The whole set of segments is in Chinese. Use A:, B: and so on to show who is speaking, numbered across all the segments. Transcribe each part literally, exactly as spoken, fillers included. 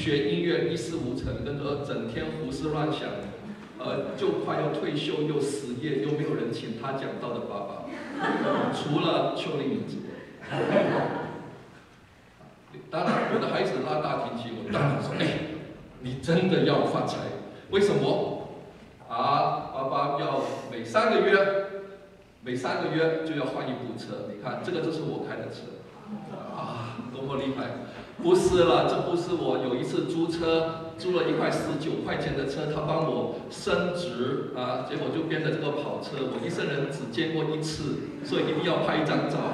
A: 学音乐一事无成，跟着整天胡思乱想，呃，就快要退休又失业，又没有人请他讲道的爸爸，除了邱丽敏之外。当然，我的孩子拉大提琴，我当然说，哎，你真的要发财？为什么？啊，爸爸要每三个月，每三个月就要换一部车。你看，这个就是我开的车，啊，多么厉害！不是了，这不是我有一次租车，租了一块十九块钱的车，他帮我升值啊，结果就变成这个跑车。我一生人只见过一次，所以一定要拍一张照。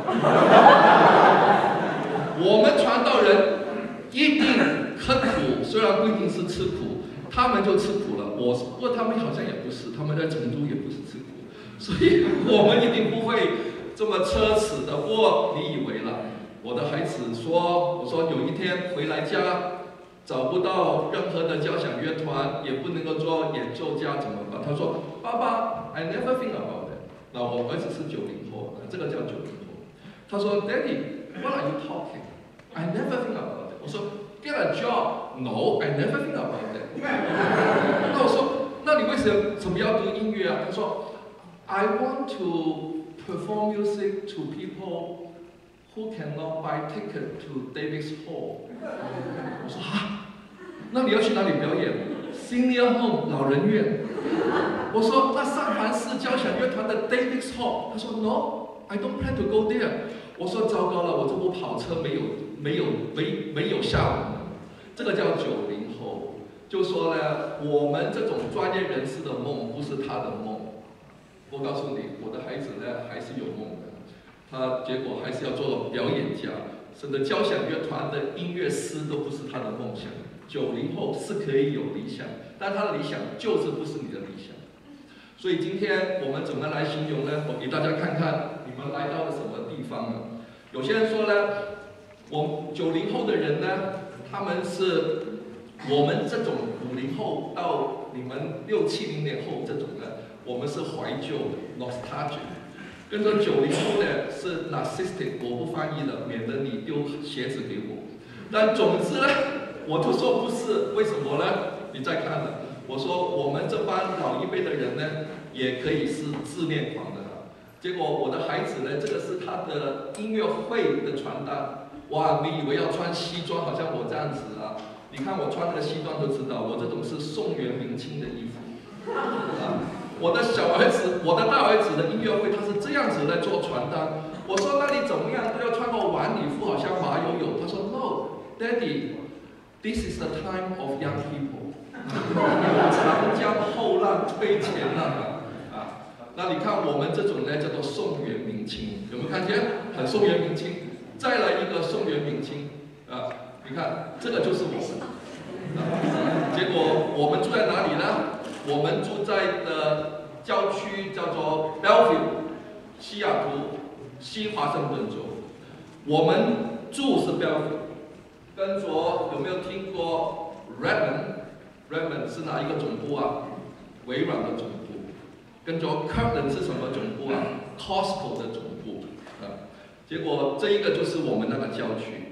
A: 我们传道人一定刻苦，虽然不一定是吃苦，他们就吃苦了。我不过他们好像也不是，他们在成都也不是吃苦，所以我们一定不会这么奢侈的。不过你以为了？我的孩子说：“我说有一天回来家，找不到任何的交响乐团，也不能够做演奏家，怎么办？”他说：“爸爸 ，I never think about it。”那我儿子是九零后，这个叫九零后。他说 ：“Daddy，what are you talking? I never think about it。”我说 ：“Get a job? No, I never think about it。”那我说：“那你为什么怎么要读音乐啊？”他说 ：“I want to perform music to people。”Who cannot buy ticket to David's Hall？ 我说哈，那你要去哪里表演 ？Senior Home 老人院。我说那上海市交响乐团的 David's Hall， 他说 No，I don't plan to go there。我说糟糕了，我这部跑车没有没有没没有下文了。这个叫九零后，就说呢，我们这种专业人士的梦不是他的梦。我告诉你，我的孩子呢还是有梦的。他结果还是要做表演家，甚至交响乐团的音乐师都不是他的梦想。九零后是可以有理想，但他的理想就是不是你的理想。所以今天我们怎么来形容呢？我给大家看看你们来到了什么地方呢？有些人说呢，我九零后的人呢，他们是我们这种五零后到你们六七零年后这种呢，我们是怀旧的 nostalgic。跟着九零后的是 narcissistic， 我不翻译了，免得你丢鞋子给我。但总之呢，我就说不是，为什么呢？你再看了，我说我们这班老一辈的人呢，也可以是自恋狂的。结果我的孩子呢，这个是他的音乐会的传单，哇，你以为要穿西装，好像我这样子啊？你看我穿这个西装就知道，我这种是宋元明清的衣服啊。我的小儿子，我的大儿子的音乐会，他是这样子来做传单。我说那你怎么样都要穿个晚礼服，好像马友友。他说 No, Daddy, this is the time of young people。长江后浪推前浪啊！那你看我们这种呢，叫做宋元明清，有没有看见？很宋元明清。再来一个宋元明清啊！你看这个就是我们。啊、结果我们住在哪里呢？我们住在的郊区叫做 Bellevue， 西雅图西华盛顿州。我们住是 Bellevue， 跟着有没有听过 Redmond？Redmond 是哪一个总部啊？微软的总部。跟着 Kirkland 是什么总部啊 ？Costco 的总部啊。结果这一个就是我们那个郊区。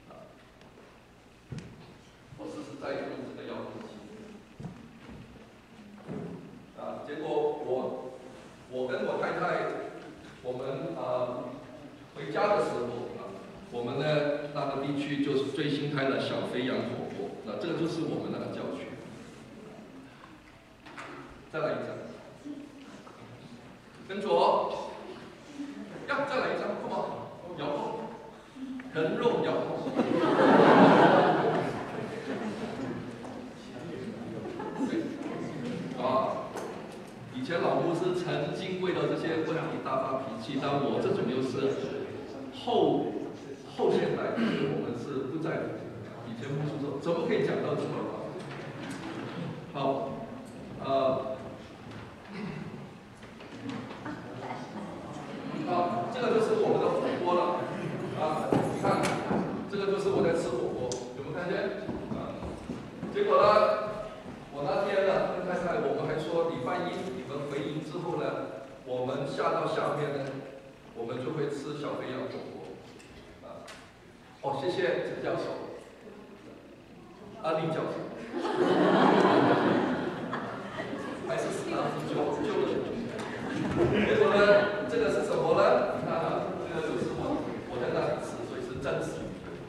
A: 我试试再用这个遥控器。啊，结果我我跟我太太，我们啊回家的时候啊，我们呢那个地区就是最新开的小肥羊火锅，那这个就是我们那个郊区。再来一张，跟着，要再来一张，好不好？遥控，人肉遥控。啊，以前老牧师曾经为了这些问题大发脾气，但我这种又是后后现代，我们是不在乎。以前牧师说，怎么可以讲到这么高？好，呃，好，这个就是我们的火锅了。啊，你看，这个就是我在吃火锅，有没有看见？啊，结果呢？我那天呢，跟太太我们还说，礼拜一你们回营之后呢，我们下到下面呢，我们就会吃小肥羊火锅。啊，哦，谢谢陈教授。 啊，李教授，还是史老师救救了你。结果呢，这个是什么呢？你看啊，这个就是我我在那里吃，所以是真实。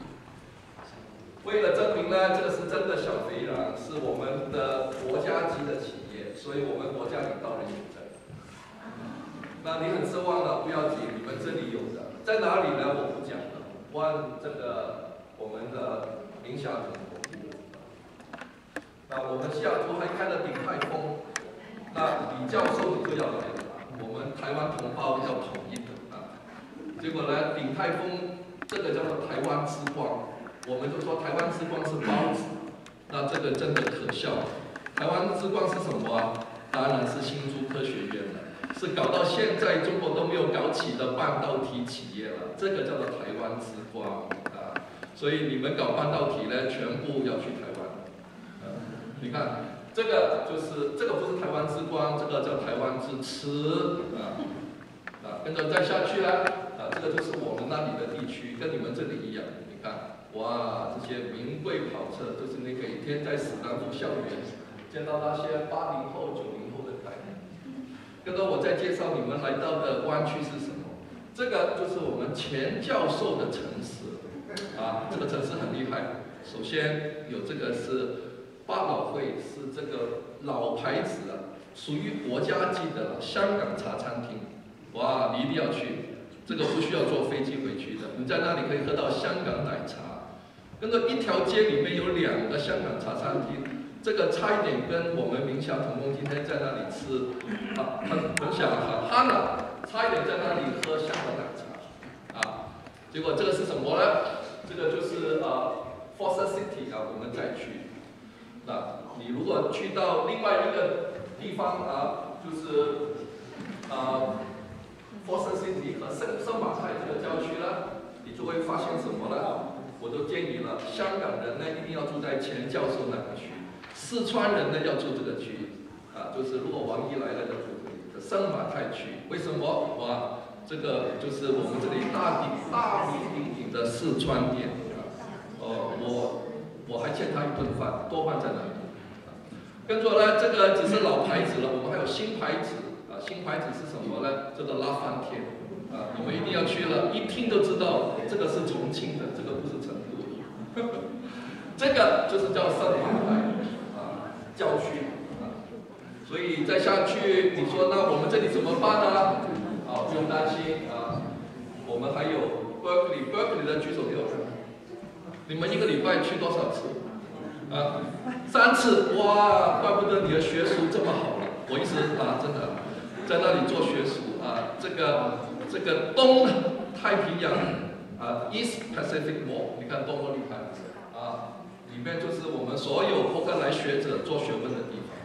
A: 为了证明呢，这个是真的小肥羊，是我们的国家级的企业，所以我们国家领导人有证。那你很失望了，不要紧，你们这里有的，在哪里呢？我不讲了，问这个我们的明霞同学。那我们西雅图还开了鼎泰丰，那李教授你就要来了，我们台湾同胞要统一的啊。结果呢，鼎泰丰这个叫做台湾之光，我们就说台湾之光是包子，那这个真的可笑。台湾之光是什么啊？当然是新竹科学院了，是搞到现在中国都没有搞起的半导体企业了，这个叫做台湾之光啊。所以你们搞半导体呢，全部要去台湾。你看，这个就是这个不是台湾之光，这个叫台湾之痴啊啊，跟着再下去啊啊，这个就是我们那里的地区，跟你们这里一样。你看，哇，这些名贵跑车，就是你每天在史丹福校园见到那些八零后、九零后的概念。跟着我再介绍你们来到的湾区是什么？这个就是我们钱教授的城市啊，这个城市很厉害。首先有这个是。百老汇是这个老牌子啊，属于国家级的香港茶餐厅，哇，你一定要去，这个不需要坐飞机回去的，你在那里可以喝到香港奶茶。跟着一条街里面有两个香港茶餐厅，这个差一点跟我们明霞同工今天在那里吃啊，很很想很哈呢，差一点在那里喝香港奶茶啊，结果这个是什么呢？这个就是呃 Foster City 啊，我们再去。那你如果去到另外一个地方啊，就是啊 ，Foster City 和圣圣马泰这个郊区呢，你就会发现什么呢？我都建议了，香港人呢一定要住在钱教授那个区，四川人呢要住这个区，啊，就是如果王毅来了要住这里，圣马泰区。为什么？哇，这个就是我们这里大名大名鼎鼎的四川店啊，哦，我。我还欠他一顿饭，多半在哪里？跟着呢，这个只是老牌子了，我们还有新牌子啊。新牌子是什么呢？叫做拉翻天啊，你们一定要去了，一听就知道这个是重庆的，这个不是成都的。这个就是叫圣马泰啊，郊区啊。所以再下去，你说那我们这里怎么办呢？啊，不用担心啊，我们还有 Berkeley，Berkeley 的举手给我看。你们一个礼拜去多少次？啊，三次，哇，怪不得你的学术这么好了。我一直啊，真的在那里做学术啊，这个这个东太平洋啊 ，East Pacific Wall， 你看多么厉害啊！里面就是我们所有伯克莱学者做学问的地方。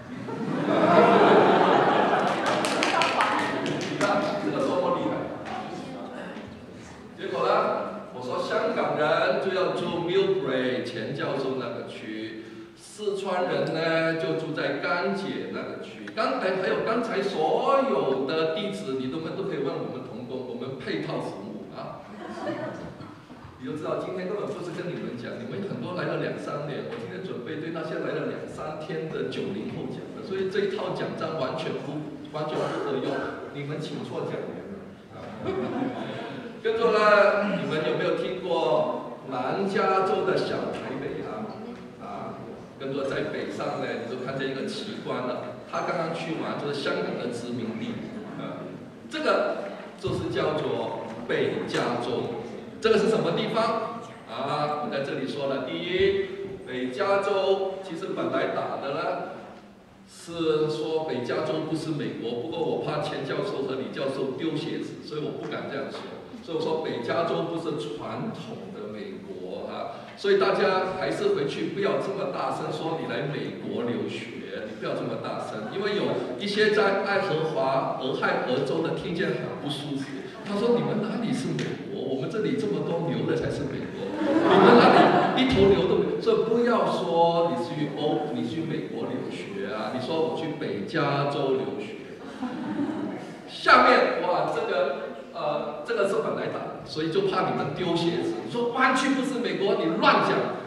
A: 你看这个多么厉害！结果呢？我说香港人就要住 Millbrae 钱教授那个区，四川人呢就住在甘姐那个区。刚才还有刚才所有的地址，你都们都可以问我们同工，我们配套服务啊。你就知道今天根本不是跟你们讲，你们很多来了两三年，我今天准备对那些来了两三天的九零后讲的，所以这一套讲章完全不完全不合用，你们请错讲员了。跟着呢，你们有没有听过南加州的小台北啊？啊，跟着在北上呢，你就看见一个奇观了。他刚刚去完就是香港的殖民地，啊，这个就是叫做北加州。这个是什么地方？啊，我在这里说了，第一，北加州其实本来打的呢是说北加州不是美国，不过我怕钱教授和李教授丢鞋子，所以我不敢这样说。所以我说北加州不是传统的美国啊，所以大家还是回去不要这么大声说你来美国留学，你不要这么大声，因为有一些在爱荷华、俄亥俄州的听见很不舒服。他说你们哪里是美国？我们这里这么多牛的才是美国，你们哪里一头牛都没有？所以不要说你去欧，你去美国留学啊，你说我去北加州留学。下面哇，这个。呃，这个是本来打的，所以就怕你们丢鞋子。你说湾区不是美国，你乱讲。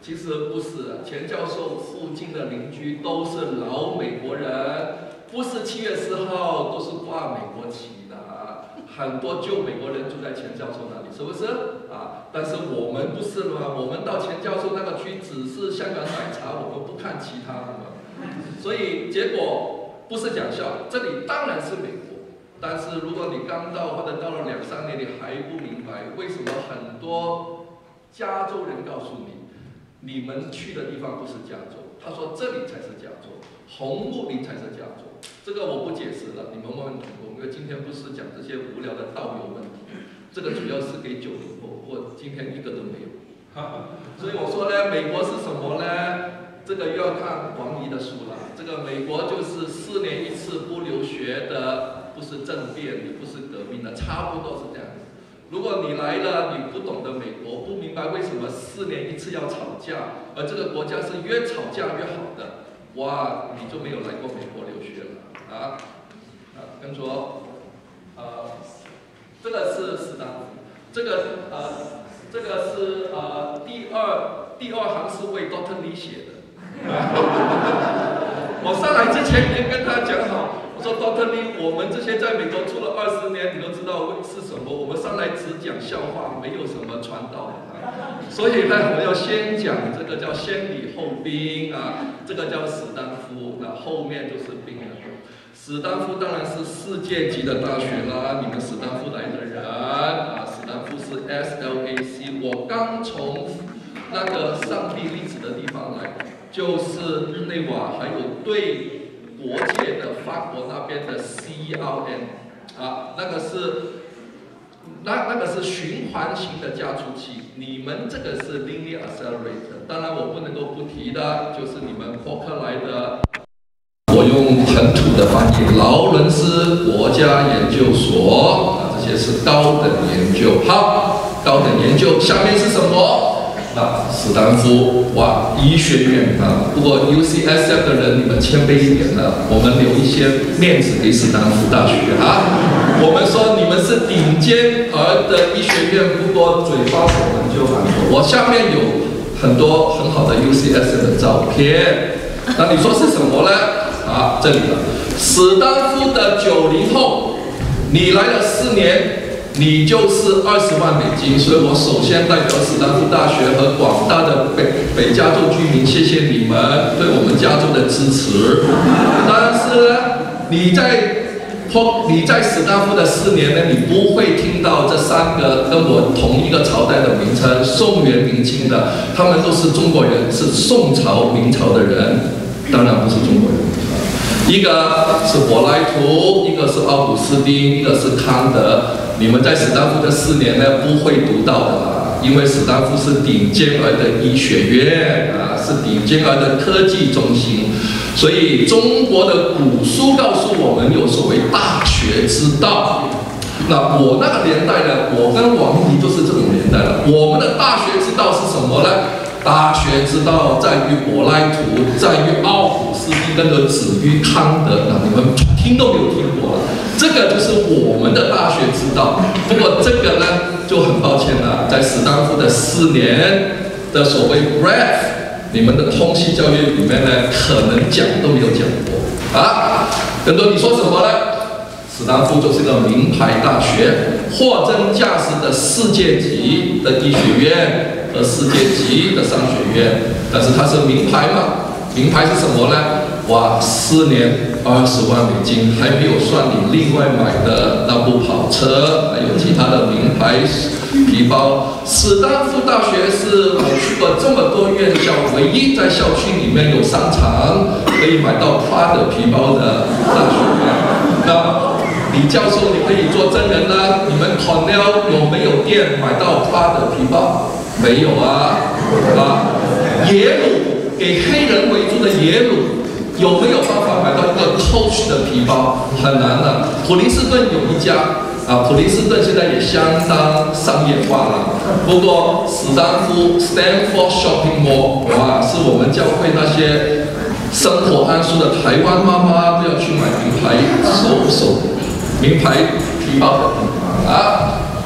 A: 其实不是，钱教授附近的邻居都是老美国人，不是七月四号都是挂美国旗的，很多旧美国人住在钱教授那里，是不是？啊，但是我们不是嘛，我们到钱教授那个区只是香港奶茶，我们不看其他的嘛，所以结果不是讲笑，这里当然是美国，但是如果你刚到或者到了两三年，你还不明白为什么很多加州人告诉你。你们去的地方不是加州，他说这里才是加州，红木林才是加州。这个我不解释了，你们问问同工，因为今天不是讲这些无聊的道友问题，这个主要是给九零后，我今天一个都没有。所以我说呢，美国是什么呢？这个又要看王怡的书了。这个美国就是四年一次不留学的，不是政变，也不是革命的，差不多是这样子。如果你来了，你不懂得美国，不明白为什么四年一次要吵架，而这个国家是越吵架越好的，哇，你就没有来过美国留学了啊！啊，跟着，呃，这个是斯坦福，这个呃，这个是呃第二第二行是为 Doctor Lee 写的。我上来之前已经跟他讲好。我说 Doctor Lee， 我们这些在美国住了二十年，你都知道是什么。我们上来只讲笑话，没有什么传道的、啊。所以呢，我要先讲这个叫先礼后兵啊，这个叫史丹福，那后面就是兵了。史丹福当然是世界级的大学啦，你们史丹福来的人啊，史丹福是 S L A C， 我刚从那个上帝粒子的地方来，就是日内瓦，还有对。国界的法国那边的 C R N 啊，那个是那那个是循环型的加速器，你们这个是 linear accelerator。当然我不能够不提的，就是你们伯克莱的，我用很土的翻译，劳伦斯国家研究所啊，这些是高等研究。好，高等研究下面是什么？啊，史丹福哇，医学院啊，不过 U C S F 的人你们谦卑一点了，我们留一些面子给史丹福大学啊。我们说你们是顶尖儿的医学院，不过嘴巴我们就蛮多。我下面有很多很好的 U C S F 的照片，那你说是什么呢？啊，这里了，史丹福的九零后，你来了四年。你就是二十万美金，所以我首先代表史丹福大学和广大的北北加州居民，谢谢你们对我们加州的支持。但是呢，你在你在史丹福的四年呢，你不会听到这三个跟我同一个朝代的名称，宋元明清的，他们都是中国人，是宋朝明朝的人，当然不是中国人。一个是柏拉图，一个是奥古斯丁，一个是康德。你们在史丹福的四年呢，不会读到的啦，因为史丹福是顶尖儿的医学院啊，是顶尖儿的科技中心，所以中国的古书告诉我们有所谓大学之道。那我那个年代呢，我跟王怡都是这种年代了。我们的大学之道是什么呢？大学之道在于柏拉图，在于奥古斯丁，跟着止于康德。那你们听都没有听过了，这个就是我们的大学之道。不过这个呢，就很抱歉了，在史丹福的四年的所谓 breadth， 你们的通识教育里面呢，可能讲都没有讲过啊。更多你说什么呢？史丹福就是一个名牌大学，货真价实的世界级的医学院。和世界级的商学院，但是它是名牌嘛？名牌是什么呢？哇，四年二十万美金，还没有算你另外买的那部跑车，还有其他的名牌皮包。史丹福大学是我去过这么多院校，唯一在校区里面有商场可以买到 Prada 皮包的大学院。那李教授，你可以做证人啦。你们 Cornell 有没有店买到 Prada 皮包？没有啊，啊，耶鲁给黑人为主的耶鲁有没有办法买到一个 Coach 的皮包？很难的。普林斯顿有一家啊，普林斯顿现在也相当商业化了。不过史丹福 Stanford Shopping Mall 哇，是我们教会那些生活安舒的台湾妈妈都要去买名牌手手名牌皮包的地方啊。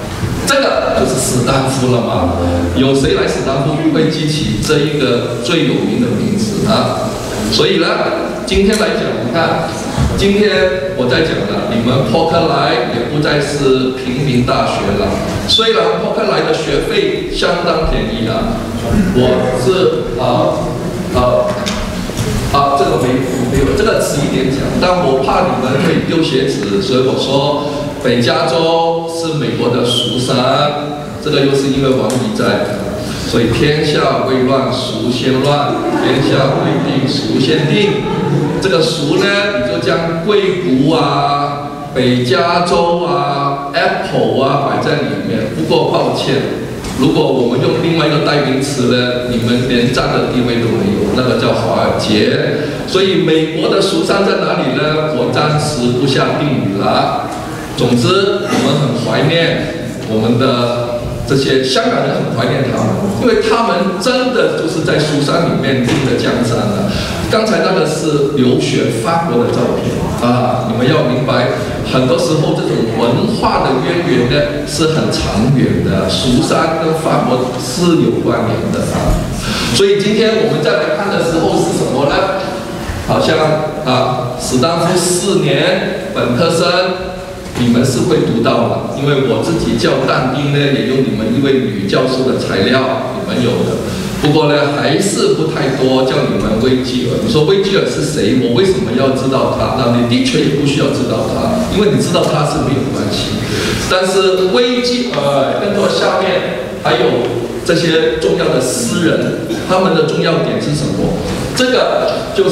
A: 这个就是史丹福了嘛？有谁来史丹福会记起这一个最有名的名字啊？所以呢，今天来讲，你看，今天我在讲了，你们波克莱也不再是平民大学了。虽然波克莱的学费相当便宜啊，我是啊啊啊，这个没没有，这个迟一点讲，但我怕你们会丢鞋子，所以我说北加州是美国的蜀山，这个又是因为王仪在。所以天下未乱，蜀先乱；天下未定，蜀先定。这个蜀呢，你就将硅谷啊、北加州啊、Apple 啊摆在里面。不过抱歉，如果我们用另外一个代名词呢，你们连占的地位都没有，那个叫华尔街。所以美国的蜀山在哪里呢？我暂时不下定语了。总之，我们很怀念我们的。这些香港人很怀念他们，因为他们真的就是在蜀山里面定的江山了。刚才那个是留学法国的照片啊，你们要明白，很多时候这种文化的渊源呢是很长远的，蜀山跟法国是有关联的啊。所以今天我们再来看的时候是什么呢？好像啊，史丹福四年本科生。你们是会读到的，因为我自己教但丁呢，也用你们一位女教授的材料，你们有的。不过呢，还是不太多，叫你们维吉尔。你说维吉尔是谁？我为什么要知道他？那你的确也不需要知道他，因为你知道他是没有关系。但是维吉尔跟着下面还有这些重要的诗人，他们的重要点是什么？这个就是。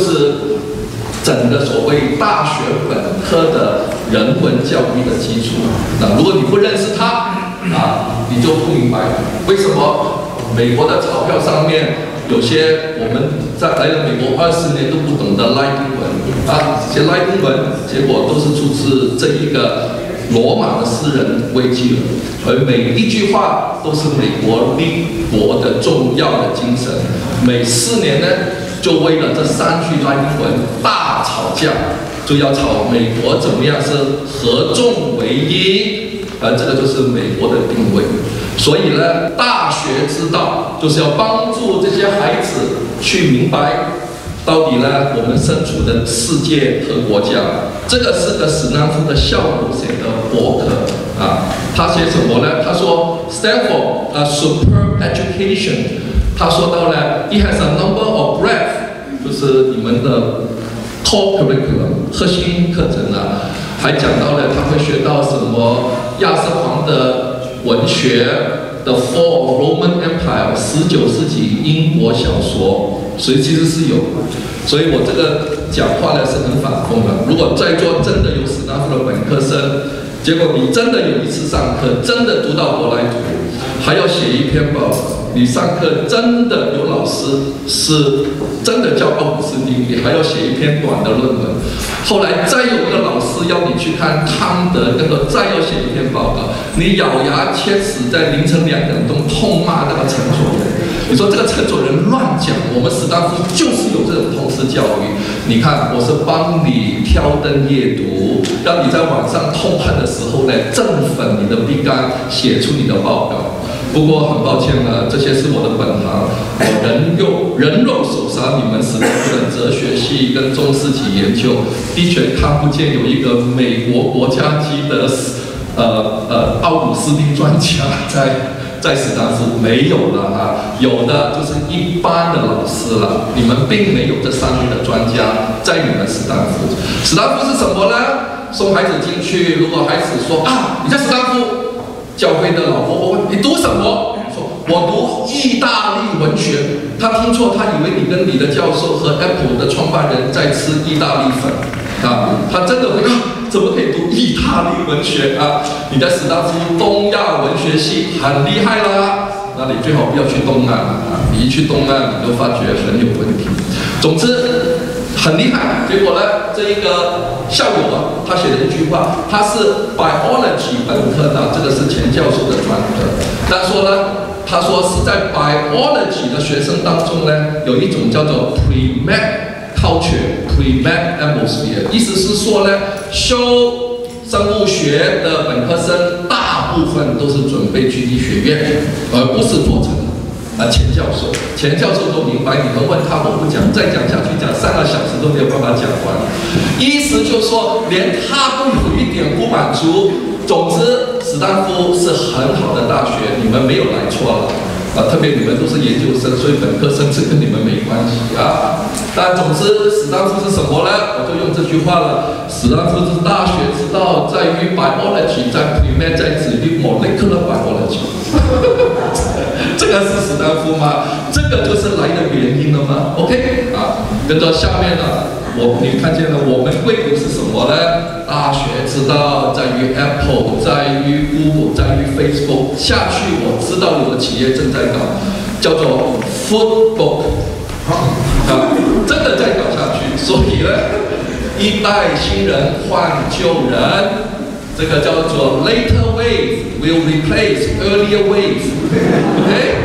A: 整个所谓大学本科的人文教育的基础，那如果你不认识他啊，你就不明白为什么美国的钞票上面有些我们在来了美国二十年都不懂的拉丁文啊，这些拉丁文结果都是出自这一个罗马的诗人维吉尔，而每一句话都是美国立国的重要的精神。每四年呢。就为了这三句拉丁文大吵架，就要吵美国怎么样是合众为一，而这个就是美国的定位。所以呢，大学之道就是要帮助这些孩子去明白，到底呢我们身处的世界和国家。这个是个史丹福的校友写的博客啊，他写什么呢？他说 Stanford a superb education。他说到了 ，it has a number of breadth， 就是你们的 core curriculum 核心课程啊，还讲到了他会学到什么亚瑟王的文学 ，the fall of Roman Empire， 十九世纪英国小说，所以其实是有，所以我这个讲话呢是很反讽的。如果在座真的有史丹福的本科生，结果你真的有一次上课，真的读到柏拉图，还要写一篇报告。你上课真的有老师是真的教奥古斯丁，你还要写一篇短的论文。后来再有一个老师要你去看康德，跟着再要写一篇报告，你咬牙切齿在凌晨两点钟痛骂那个陈佐人。你说这个陈佐人乱讲，我们史丹福就是有这种通识教育。你看，我是帮你挑灯夜读，让你在晚上痛恨的时候呢，振奋你的笔杆，写出你的报告。不过很抱歉呢，这些是我的本行，我人肉人肉手杀你们史丹福的哲学系跟中世纪研究，的确看不见有一个美国国家级的呃呃奥古斯丁专家在在史丹福没有了啊，有的就是一般的老师了，你们并没有这上面的专家在你们史丹福。史丹福是什么呢？送孩子进去，如果孩子说啊，你在史丹福。教会的老婆婆问你读什么？说我读意大利文学。他听错，他以为你跟你的教授和 Apple 的创办人在吃意大利粉啊！他真的会啊，怎么可以读意大利文学啊？你在史丹福东亚文学系很厉害啦，那你最好不要去东岸啊！你一去东岸，你就发觉很有问题。总之。很厉害，结果呢，这一个校友啊，他写了一句话，他是 biology 本科的，这个是钱教授的专科。他说呢，他说是在 biology 的学生当中呢，有一种叫做 pre-med culture、pre-med atmosphere， 意思是说呢，修生物学的本科生大大部分都是准备去医学院，而不是做成啊钱教授。钱教授都明白，你们问他我不讲，再讲下去讲三个小时都没有办法讲完。意思就是说，连他都有一点不满足。总之，史丹福是很好的大学，你们没有来错了。啊，特别你们都是研究生，所以本科生这跟你们没关系啊。但总之，史丹福是什么呢？我就用这句话了：史丹福之大学之道在于 biology， 在 pre-med 在指于 molecular biology 。这个是史丹福吗？这个就是来的原因了吗 ？OK 啊，跟着下面呢。我你看见了，我们贵族是什么呢？大学之道在于 Apple， 在于 Google， 在于 Facebook。下去我知道有的企业正在搞，叫做 Foodbook， 啊，真的在搞下去。所以呢，一代新人换旧人，这个叫做 Later wave will replace earlier wave。OK，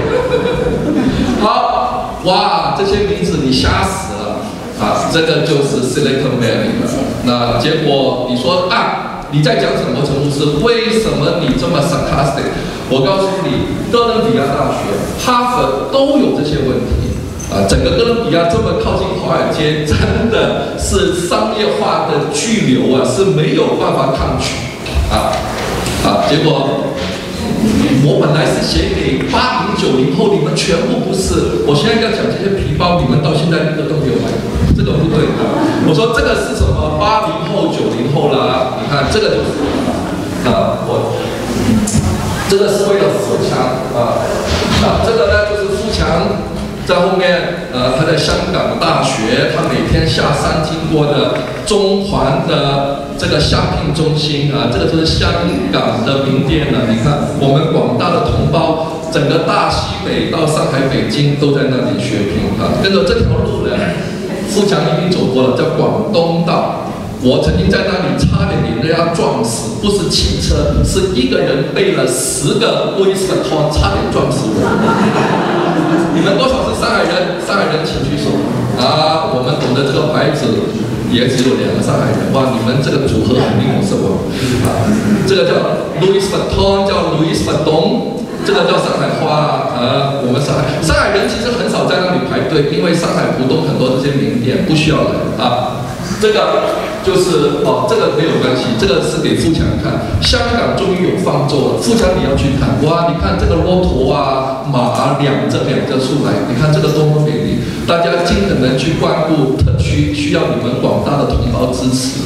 A: 好，哇，这些名字你吓死了。啊，这个就是 Silicon Valley 了。那结果你说啊，你在讲什么程度是？为什么你这么 sarcastic？ 我告诉你，哥伦比亚大学、哈佛都有这些问题。啊，整个哥伦比亚这么靠近华尔街，真的是商业化的巨流啊，是没有办法抗拒。啊啊，结果。我本来是写给八零九零后，你们全部不是。我现在要讲这些皮包，你们到现在一个都没有买，这个不对啊。我说这个是什么？八零后、九零后啦，你看这个就是啊，我这个是为了富强啊，啊，这个呢就是富强。在后面，呃，他在香港大学，他每天下山经过的中环的这个香聘中心啊，这个就是香港的名店了。你看，我们广大的同胞，整个大西北到上海、北京都在那里血拼啊。跟着这条路呢，富强一定走过了，叫广东道。我曾经在那里差点给人家撞死，不是汽车，是一个人背了十个 Louis Vuitton， 差点撞死我。你们多少是上海人？上海人请举手啊！我们懂得这个牌子也只有两个上海人。哇，你们这个组合很令我失望啊！这个叫 Louis Vuitton， 叫 Louis Vuitton， 这个叫上海话啊。我们上海上海人其实很少在那里排队，因为上海浦东很多这些名店不需要来啊。这个就是哦，这个没有关系，这个是给富强看。香港终于有方舟了，富强你要去看哇！你看这个骆驼啊、马啊，两着两着出来，你看这个多么美丽！大家尽可能去关顾特区，需要你们广大的同胞支持。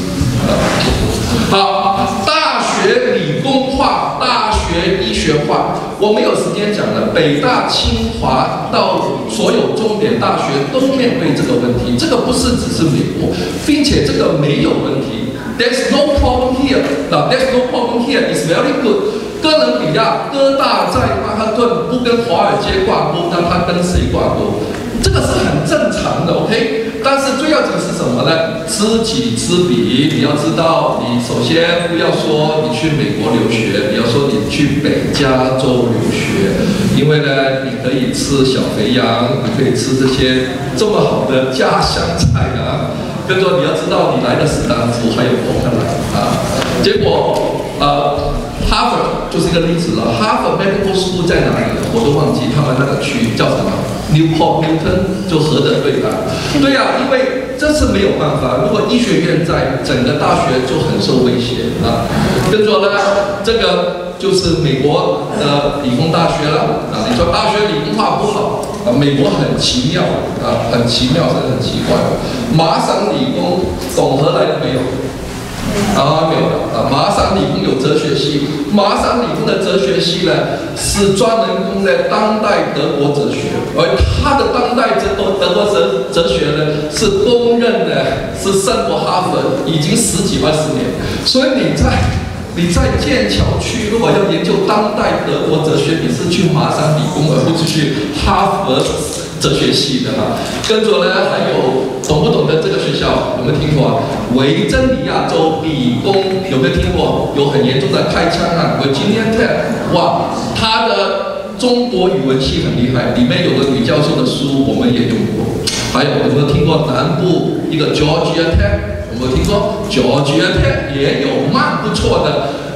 A: 好，大学理工化，大学医学化，我没有时间讲了。北大、清华到所有重点大学都面对这个问题，这个不是只是美国，并且这个没有问题。There's no problem here. Now, there's no problem here. It's very good. 哥伦比亚哥大在曼哈顿不跟华尔街挂钩，那它跟谁挂钩？这个是很正常的 ，OK？ 但是最要紧是什么呢？知己知彼。你要知道，你首先不要说你去美国留学，你要说你去北加州留学，因为呢，你可以吃小肥羊，你可以吃这些这么好的家乡菜啊。跟着你要知道，你来的史丹福还有伯克莱啊。结果呃。哈佛就是一个例子了。哈佛 Medical School 在哪里？我都忘记他们那个区叫什么 ，Newport Newton 就河的对岸。对呀、啊，因为这是没有办法。如果医学院在，整个大学就很受威胁啊。跟着呢，这个就是美国的理工大学了啊。你说大学理工化不好啊？美国很奇妙啊，很奇妙，是很奇怪。麻省理工总和来的没有？啊，没有的啊！麻省理工有哲学系，麻省理工的哲学系呢是专门攻的当代德国哲学，而他的当代德国德国哲哲学呢是公认的，是胜过哈佛已经十几二十年。所以你在你在剑桥区如果要研究当代德国哲学，你是去麻省理工，而不是去哈佛哲学系的哈。跟着呢，还有懂不懂得这个学校？有没有听过啊？维珍尼亚州理工有没有听过？有很严重的开枪案。我今天看，哇，他的中国语文系很厉害，里面有个女教授的书我们也用过。还有有没有听过南部一个 Georgia Tech？有没有听过 Georgia Tech 也有蛮不错的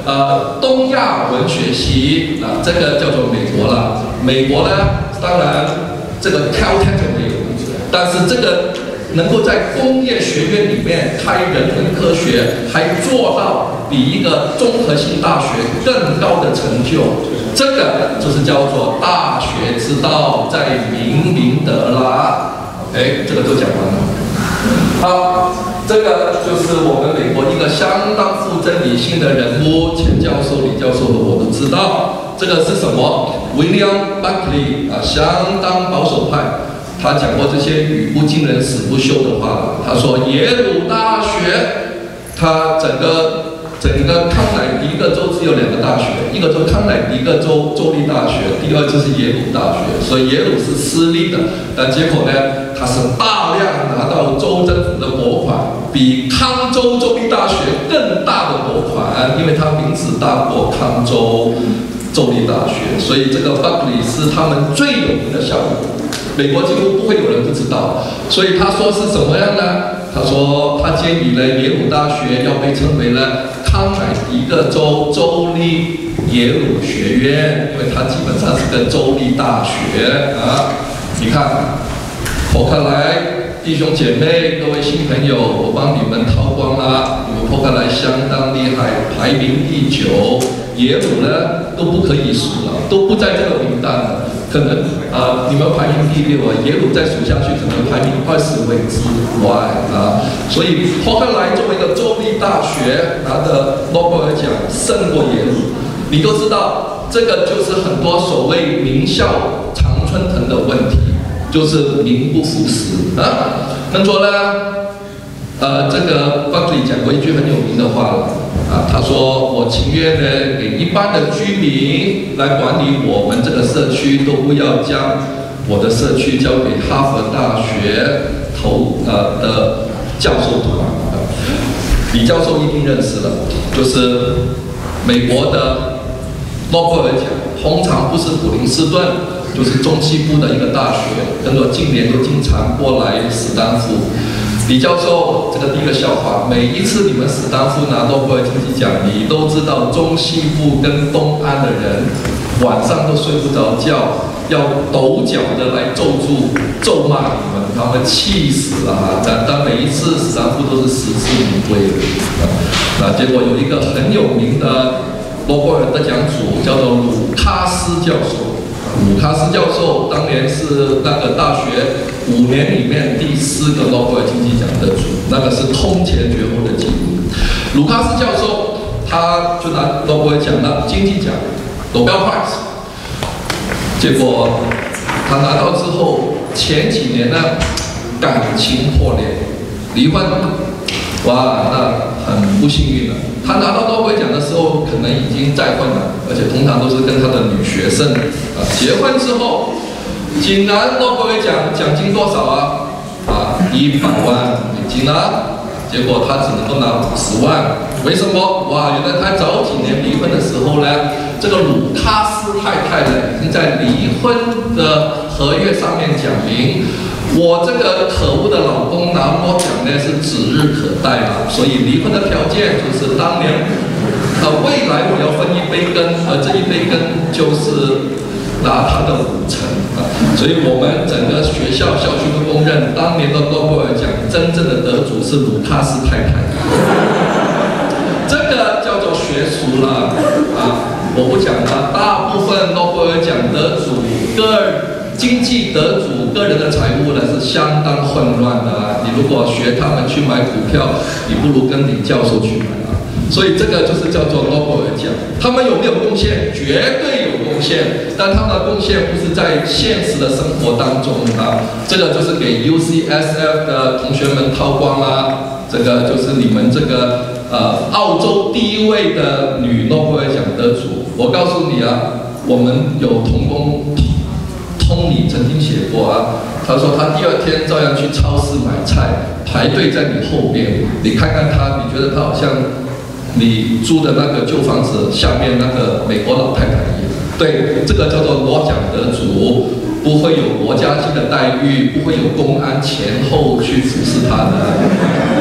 A: 呃东亚文学系啊，这个叫做美国了。美国呢，当然这个 Caltech 没有，但是这个能够在工业学院里面开人文科学，还做到比一个综合性大学更高的成就，这个就是叫做大学之道，在明明德啦。哎，这个都讲完了。好，这个就是我们美国一个相当富真理性的人物，钱教授、李教授的我都知道。这个是什么 ？William Buckley 啊，相当保守派。他讲过这些语不惊人死不休的话。他说耶鲁大学，他整个整个康乃狄克州只有两个大学，一个叫康乃狄克州州立大学，第二就是耶鲁大学。所以耶鲁是私立的，但结果呢，他是大量拿到州政府的拨款，比康州州立大学更大的拨款，因为他名字大过康州州立大学，所以这个 Buckley 是他们最有名的校友。美国几乎不会有人不知道，所以他说是怎么样呢？他说他建议呢，耶鲁大学要被称为了康乃狄克州州立耶鲁学院，因为它基本上是个州立大学啊。你看，伯克莱弟兄姐妹、各位新朋友，我帮你们掏光了，你们伯克莱相当厉害，排名第九，耶鲁呢都不可以数了，都不在这个名单了。可能啊、呃，你们排名第六啊，耶鲁再数下去，可能排名二十位之外啊。所以伯克莱作为一个州立大学，拿的诺贝尔奖胜过耶鲁，你都知道，这个就是很多所谓名校常春藤的问题，就是名不副实啊。那说呢，呃，这个 Buckley 讲过一句很有名的话了。啊，他说我情愿呢给一般的居民来管理我们这个社区，都不要将我的社区交给哈佛大学投呃的教授团。李教授一定认识了，就是美国的诺贝尔奖，通常不是普林斯顿，就是中西部的一个大学，跟着近年都经常过来史丹福。李教授，这个第一个笑话，每一次你们史丹福拿诺贝尔经济奖，你都知道中西部跟东岸的人晚上都睡不着觉，要抖脚的来咒住、咒骂你们，他们气死了啊！但但每一次史丹福都是实至名归的。啊，结果有一个很有名的诺贝尔得奖主，叫做鲁卡斯教授。鲁卡斯教授当年是那个大学五年里面第四个诺贝尔经济奖得主，那个是空前绝后的记录。鲁卡斯教授他就拿诺贝尔奖了，经济奖 Nobel Prize。结果他拿到之后，前几年呢感情破裂，离婚，哇，那很不幸运了。他拿到诺贝尔奖的时候，可能已经再婚了，而且通常都是跟他的女学生啊结婚之后，竟然诺贝尔奖奖金多少啊？啊，一百万美金啊！结果他只能够拿五十万，为什么？哇，原来他早几年离婚的时候呢，这个鲁卡斯太太呢已经在离婚的合约上面讲明。我这个可恶的老公拿诺奖呢是指日可待了，所以离婚的条件就是当年，呃，未来我要分一杯羹，而这一杯羹就是拿他的五成啊，所以我们整个学校校区都公认，当年的诺贝尔奖真正的得主是鲁卡斯太太，这个叫做学术了啊，我不讲了，大部分诺贝尔奖得主个经济得主个人的财务呢是相当混乱的啊！你如果学他们去买股票，你不如跟李教授去买啊！所以这个就是叫做诺贝尔奖。他们有没有贡献？绝对有贡献，但他们的贡献不是在现实的生活当中啊！这个就是给 U C S F 的同学们掏光啦！这个就是你们这个呃澳洲第一位的女诺贝尔奖得主。我告诉你啊，我们有同工。通理曾经写过啊，他说他第二天照样去超市买菜，排队在你后边，你看看他，你觉得他好像你租的那个旧房子下面那个美国老太太一样。对，这个叫做诺奖得主，不会有国家级的待遇，不会有公安前后去服侍他的。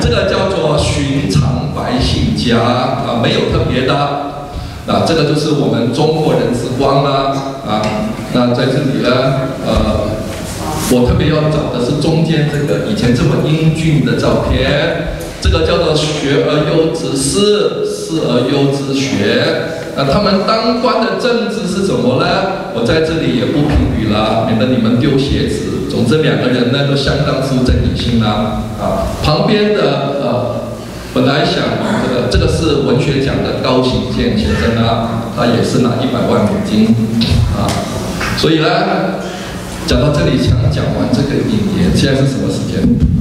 A: 这个叫做寻常百姓家啊，没有特别的啊，这个就是我们中国人之光啦啊。那在这里呢，呃，我特别要找的是中间这个以前这么英俊的照片，这个叫做学而优之士，士而优之学。那他们当官的政治是什么呢？我在这里也不评语了，免得你们丢鞋子。总之两个人呢都相当富正理性啦。啊，旁边的呃，本来想这个这个是文学奖的高行健先生啊，他也是拿一百万美金啊。所以呢，讲到这里想讲完这个引言，现在是什么时间？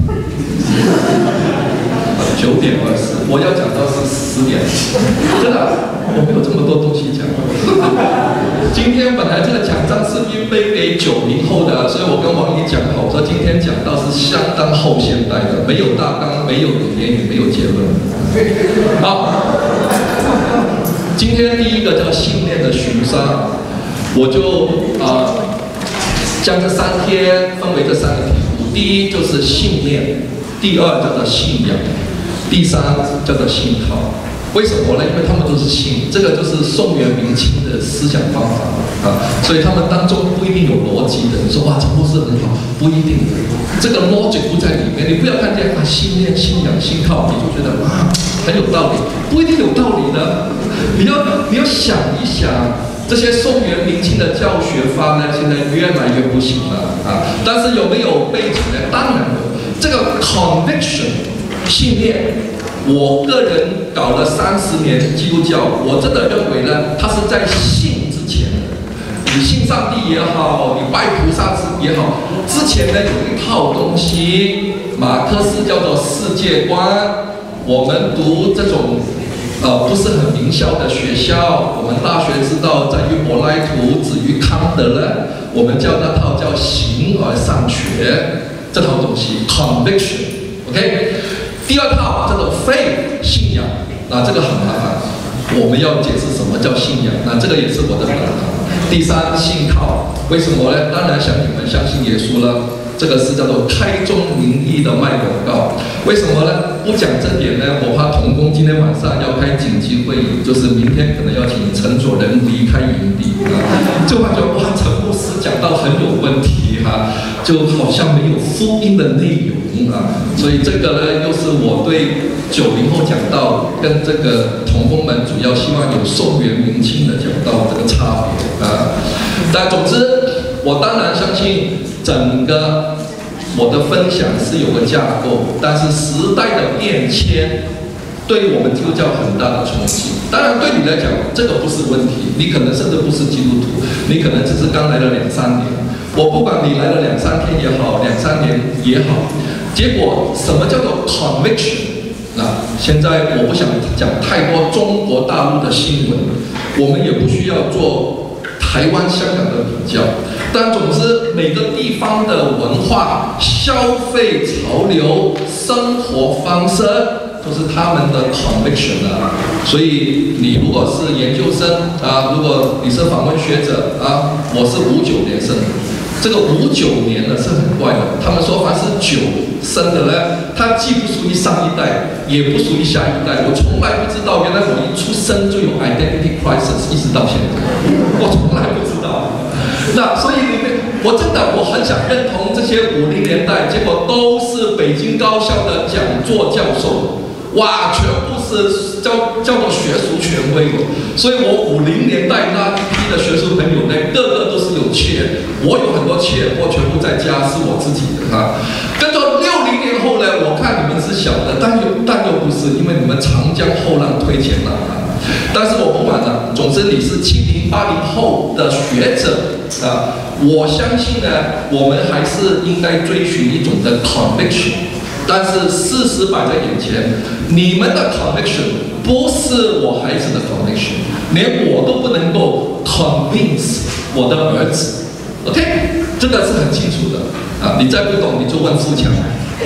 A: 九点二十，我要讲到是十点，真的，我没有这么多东西讲。今天本来这个奖章是预备给九零后的，所以我跟王姨讲好，我说今天讲到是相当后现代的，没有大纲，没有引言，也没有结论。好，今天第一个叫信念的寻杀，我就啊、呃、将这三天分为这三个题目，第一就是信念，第二叫做信仰。第三叫做信靠，为什么呢？因为他们都是信，这个就是宋元明清的思想方法啊，所以他们当中不一定有逻辑的。你说哇，这不是很好，不一定的，这个 logic 不在里面。你不要看见啊，信念、信仰、信靠，你就觉得啊很有道理，不一定有道理的。你要你要想一想，这些宋元明清的教学法呢，现在越来越不行了啊。但是有没有背景呢？当然有，这个 conviction。信念，我个人搞了三十年基督教，我真的认为呢，它是在信之前的。你信上帝也好，你拜菩萨也好，之前呢有一套东西，马克思叫做世界观。我们读这种呃不是很名校的学校，我们大学知道在于柏拉图、止于康德呢，我们叫那套叫形而上学这套东西 ，conviction，OK。第二套叫做 faith 信仰，那这个很麻烦，我们要解释什么叫信仰，那这个也是我的本行。第三信靠，为什么呢？当然像你们相信耶稣了，这个是叫做开宗明义的卖广告。为什么呢？不讲这点呢，我怕同工今天晚上要开紧急会议，就是明天可能要请陈佐仁离开营地啊，就感觉哇，陈牧师讲到很有问题哈、啊，就好像没有福音的内容啊，所以这个呢，又是我对九零后讲道跟这个同工们主要希望有宋元明清的讲道这个差别啊。但总之，我当然相信整个我的分享是有个架构，但是时代的变迁对我们基督教很大的冲击。当然对你来讲，这个不是问题，你可能甚至不是基督徒，你可能只是刚来了两三年。我不管你来了两三天也好，两三年也好，结果什么叫做 conviction？ 那现在我不想讲太多中国大陆的新闻，我们也不需要做台湾、香港的比较。但总之，每个地方的文化、消费潮流、生活方式都是他们的 conviction 啊。所以你如果是研究生啊，如果你是访问学者啊，我是五九年生的。这个五九年呢是很怪的，他们说凡是九生的呢，他既不属于上一代，也不属于下一代。我从来不知道，原来我一出生就有 identity crisis， 一直到现在，我从来不知道。那所以里面，我真的我很想认同这些五零年代，结果都是北京高校的讲座教授。哇，全部是叫叫做学术权威哦，所以我五零年代那一批的学术朋友呢，个个都是有妾，我有很多妾，我全部在家是我自己的哈。跟着六零年后呢，我看你们是小的，但又但又不是，因为你们长江后浪推前浪啊。但是我不管了，总之你是七零八零后的学者啊，我相信呢，我们还是应该追寻一种的 conviction。但是事实摆在眼前，你们的 conviction 不是我孩子的 conviction， 连我都不能够 convince 我的儿子。OK， 这个是很清楚的啊！你再不懂，你就问富强。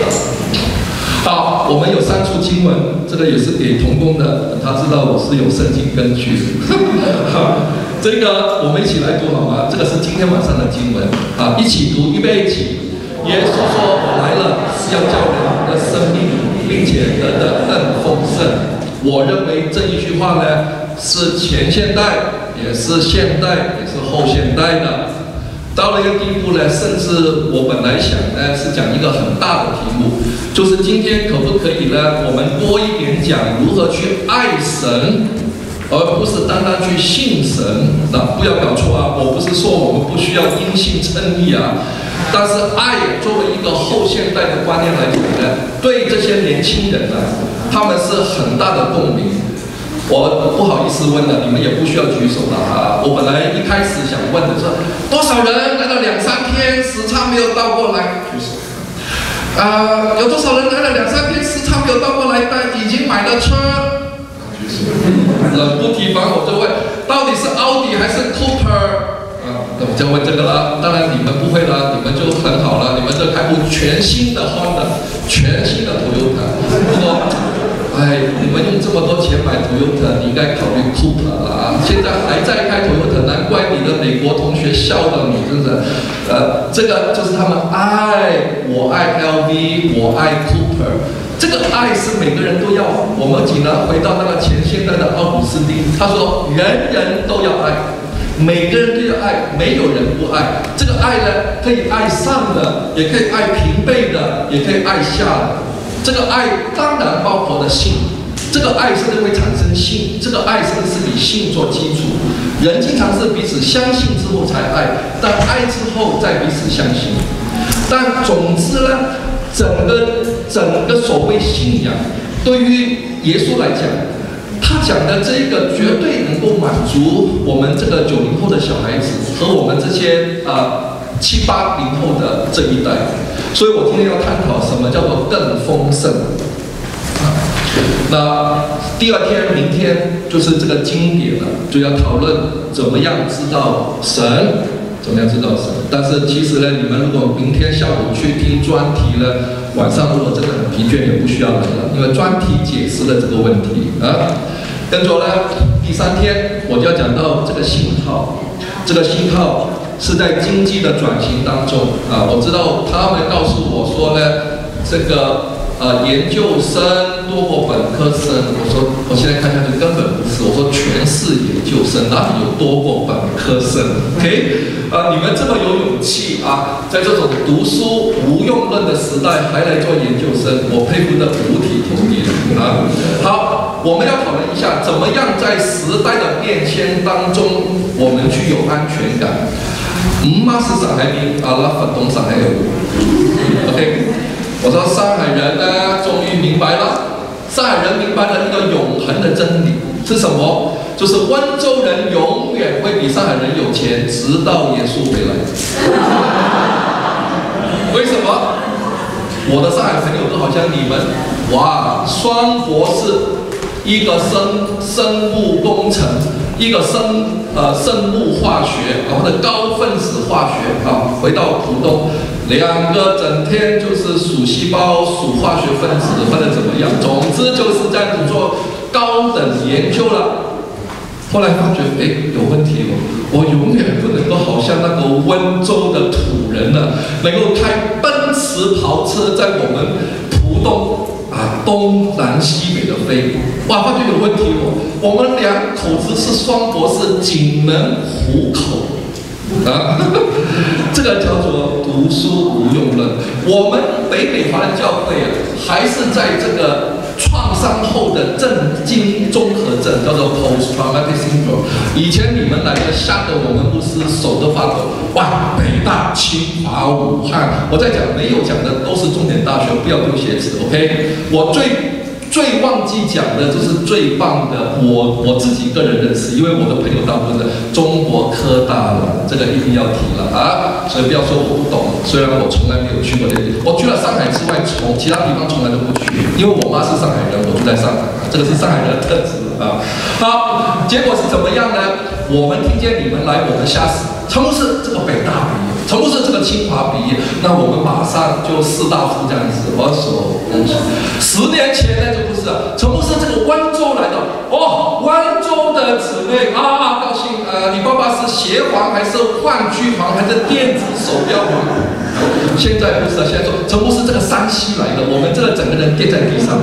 A: 好，我们有三处经文，这个也是给同工的，他知道我是有圣经根据的。好，这个我们一起来读好吗？这个是今天晚上的经文啊，一起读，预备起。耶稣说：“我来了，是要叫人得的生命，并且得的更丰盛。我认为这一句话呢，是前现代，也是现代，也是后现代的。到了一个地步呢，甚至我本来想呢是讲一个很大的题目，就是今天可不可以呢，我们多一点讲如何去爱神，而不是单单去信神。那不要搞错啊，我不是说我们不需要因信称义啊，但是爱作为一个后现代的观念来讲呢，对这些年轻人呢，他们是很大的共鸣。我不好意思问了，你们也不需要举手了啊！我本来一开始想问的是，多少人来了两三天时差没有倒过来？举手。啊、呃，有多少人来了两三天时差没有倒过来，但已经买了车？举手。冷不提防我就问，到底是奥迪还是 Cooper？ 啊，那我就问这个了。当然你们不会了，你们就很好了，你们这开部全新的 Honda， 全新的 Toyota。不过。哎，你们用这么多钱买 Toyota， 你应该考虑 Cooper 了啊！现在还在开 Toyota， 难怪你的美国同学笑到你，真的。呃，这个就是他们爱，我爱 L V， 我爱 Cooper。这个爱是每个人都要。我们只能回到那个前现代的奥古斯丁，他说人人都要爱，每个人都要爱，没有人不爱。这个爱呢，可以爱上的，也可以爱平辈的，也可以爱下的。这个爱当然包括了性，这个爱甚至会产生性，这个爱甚至是以性做基础。人经常是彼此相信之后才爱，但爱之后再彼此相信。但总之呢，整个整个所谓信仰，对于耶稣来讲，他讲的这个绝对能够满足我们这个九零后的小孩子和我们这些啊。呃七八零后的这一代，所以我今天要探讨什么叫做更丰盛。啊，那第二天、明天就是这个经典了，就要讨论怎么样知道神，怎么样知道神。但是其实呢，你们如果明天下午去听专题呢，晚上如果真的很疲倦，也不需要来了，因为专题解释了这个问题啊。跟着呢，第三天我就要讲到这个信号，这个信号。是在经济的转型当中啊，我知道他们告诉我说呢，这个呃研究生多过本科生。我说我现在看下去根本不是，我说全是研究生，哪里有多过本科生 ？OK， 啊、呃，你们这么有勇气啊，在这种读书无用论的时代还来做研究生，我佩服的五体投地啊。好，我们要讨论一下，怎么样在时代的变迁当中，我们具有安全感。唔嘛是上海人，阿拉不懂上海话。OK， 我说上海人呢，终于明白了，上海人明白了一个永恒的真理是什么？就是温州人永远会比上海人有钱，直到耶稣回来。为什么？我的上海朋友都好像你们，哇，双博士，一个生生物工程。一个生呃生物化学，然后的高分子化学啊，回到浦东，两个整天就是数细胞、数化学分子或者怎么样，总之就是这样子做高等研究了。后来发觉，哎，有问题哦，我永远不能够好像那个温州的土人呢、啊，能够开奔驰跑车在我们浦东。啊，东南西北的飞，哇，发觉有问题哦。我们两口子是双博士，仅能糊口啊，这个叫做读书无用论。我们北美华人教会啊，还是在这个创伤后的震惊综合症，叫做 post traumatic syndrome。以前你们来的，吓得我们牧师手都发抖。哇，北大、清华、武汉，我在讲没有讲的都是重点大学，不要丢鞋子 ，OK？ 我最最忘记讲的就是最棒的，我我自己个人认识，因为我的朋友大部分是中国科大了，这个一定要提了啊！所以不要说我不懂，虽然我从来没有去过这里，我去了上海之外，从其他地方从来都不去，因为我妈是上海人，我住在上海，这个是上海人的特质啊。好，结果是怎么样呢？我们听见你们来，我们吓死。陈牧师这个北大毕业，陈牧师这个清华毕业，那我们马上就士大夫这样子，我手恭喜。十年前呢就不是了，陈牧师这个温州来的，哦，温州的姊妹啊，高兴，呃，你爸爸是协皇还是换居皇还是电子手表皇？ 现在不是啊，现在说陈牧师这个山西来的，我们这个整个人跌在地上。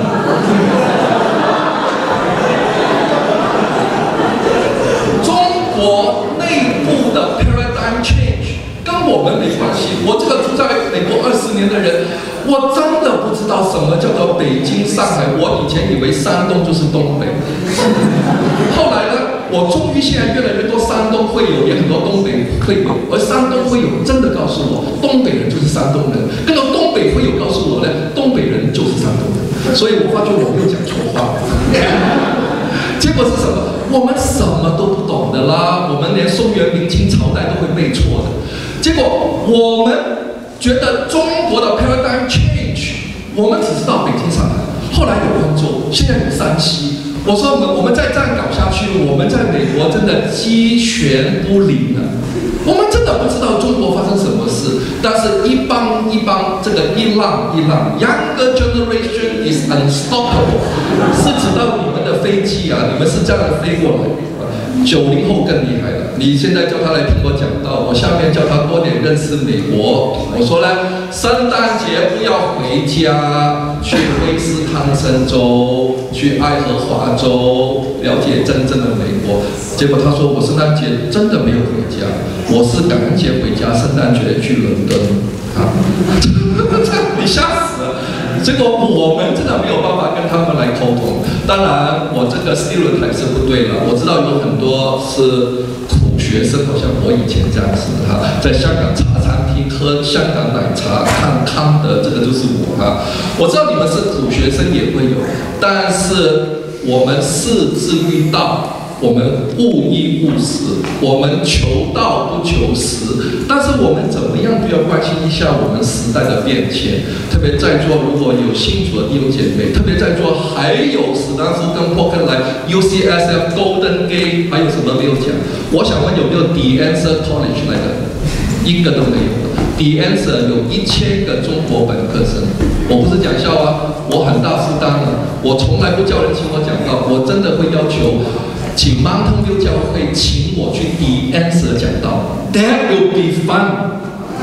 A: 中国内部的 paradigm change 跟我们没关系。我这个住在美国二十年的人，我真的不知道什么叫做北京、上海。我以前以为山东就是东北，后来呢？我终于现在越来越多山东会友，也很多东北会友，而山东会友真的告诉我，东北人就是山东人；更多东北会友告诉我呢，东北人就是山东人。所以我发觉我没有讲错话。结果是什么？我们什么都不懂的啦，我们连宋元明清朝代都会背错的。结果我们觉得中国的 paradigm change， 我们只知道北京、上海，后来有杭州，现在有山西。我说我们我们再这样搞下去，我们在美国真的鸡犬不宁了。我们真的不知道中国发生什么事，但是一帮一帮这个一浪一浪 ，Younger generation is unstoppable， 是指到你们的飞机啊，你们是这样的飞过来。九零后更厉害了，你现在叫他来听我讲道，我下面叫他多点认识美国。我说呢，圣诞节不要回家，去威斯康森州，去爱荷华州，了解真正的美国。结果他说我圣诞节真的没有回家，我是感恩节回家，圣诞节去伦敦。啊，你吓死了！结果我们真的没有办法跟他们来沟通。当然，我这个 stereotype 是不对了。我知道有很多是苦学生，好像我以前这样子哈，在香港茶餐厅喝香港奶茶、看康德，这个就是我哈。我知道你们是苦学生也会有，但是我们是至于道。我们务一务实，我们求道不求实，但是我们怎么样都要关心一下我们时代的变迁。特别在座如果有新主的弟兄姐妹，特别在座还有史丹福跟伯克莱、U C S F、Golden Gate， 还有什么没有讲？我想问有没有 The Answer College 来的？一个都没有。The Answer 有一千个中国本科生，我不是讲笑啊，我很大负担的，我从来不叫人请我讲道，我真的会要求。请 Mountain View 教会请我去 The Answer 讲道 ，That will be fun.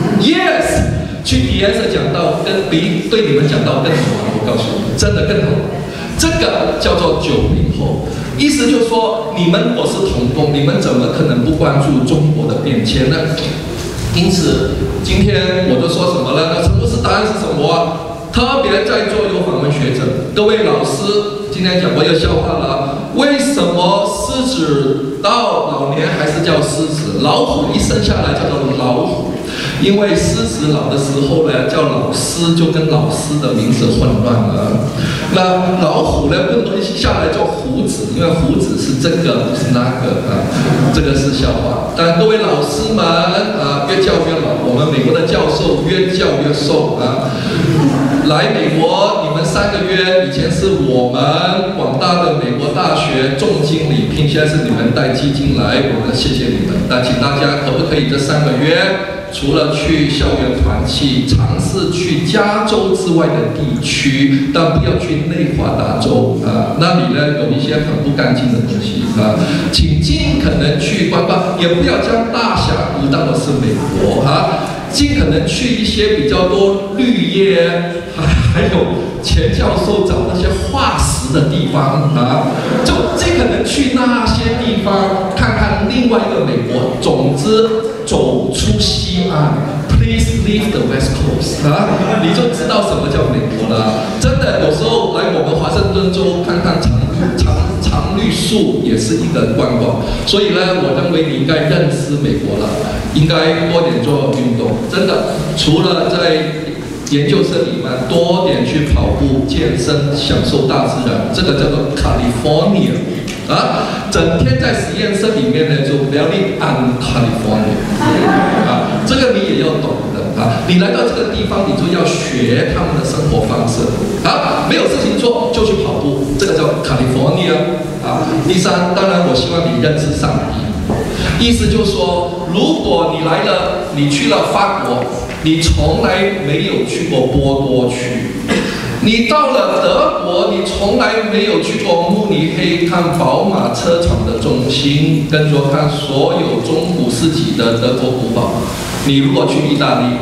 A: Yes， 去 The Answer 讲道跟比对你们讲道更好玩，我告诉你，真的更好玩。这个叫做九零后，意思就是说，你们我是同工，你们怎么可能不关注中国的变迁呢？因此，今天我就说什么了？那陈牧师答案是什么啊？特别在座有访问学者，各位老师。今天讲过一个笑话了，为什么狮子到老年还是叫狮子，老虎一生下来叫做老虎？因为狮子老的时候呢，叫老师就跟老师的名字混乱了。那老虎呢，更多一下来叫虎子，因为虎子是这个不是那个啊，这个是笑话。但各位老师们啊，越教越老，我们美国的教授越教越瘦啊。来美国，你们三个月以前是我们广大的美国大学重金礼聘，现在是你们带基金来，我们谢谢你们。那请大家可不可以这三个月，除了去校园团契，尝试去加州之外的地区，但不要去内华达州啊，那里呢有一些很不干净的东西啊，请尽可能去观光，也不要将大峡谷当作是美国哈。尽可能去一些比较多绿叶，还有钱教授找那些化石的地方啊，就尽可能去那些地方看看另外一个美国。总之，走出西岸 ，Please leave the West Coast 啊，你就知道什么叫美国了。真的，有时候来我们华盛顿州看看长长长绿树也是一个观光。所以呢，我认为你应该认识美国了。应该多点做运动，真的。除了在研究生里面多点去跑步、健身、享受大自然，这个叫做 California 啊。整天在实验室里面呢，就 very un California 啊，这个你也要懂的啊。你来到这个地方，你就要学他们的生活方式啊。没有事情做就去跑步，这个叫 California 啊。第三，当然我希望你认识上帝。意思就是说，如果你来了，你去了法国，你从来没有去过波多区；你到了德国，你从来没有去过慕尼黑看宝马车厂的中心，跟着看所有中古世纪的德国古堡。你如果去意大利，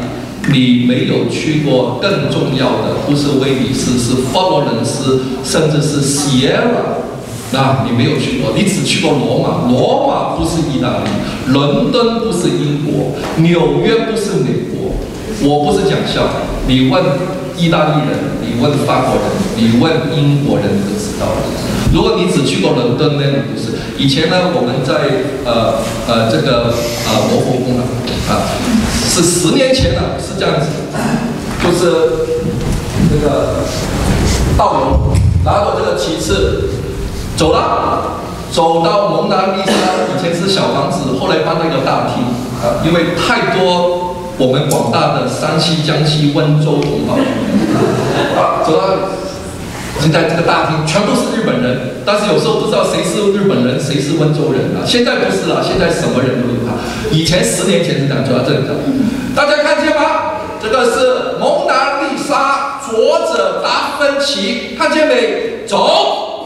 A: 你没有去过更重要的，不是威尼斯，是佛罗伦斯，甚至是 Sierra。那你没有去过，你只去过罗马。罗马不是意大利，伦敦不是英国，纽约不是美国。我不是讲笑，你问意大利人，你问法国人，你问英国人，你都知道了。如果你只去过伦敦呢，你不是。以前呢，我们在呃呃这个呃罗浮宫啊，啊，是十年前了，是这样子，就是这个导游拿着这个旗帜走了，走到蒙娜丽莎，以前是小房子，后来搬到一个大厅啊，因为太多。我们广大的山西、江西、温州同胞，啊，走到现在这个大厅全部是日本人，但是有时候不知道谁是日本人，谁是温州人啊。现在不是了，现在什么人都有啊。以前十年前是这样，走到这里的，大家看见吗？这个是蒙娜丽莎，作者达芬奇，看见没？走。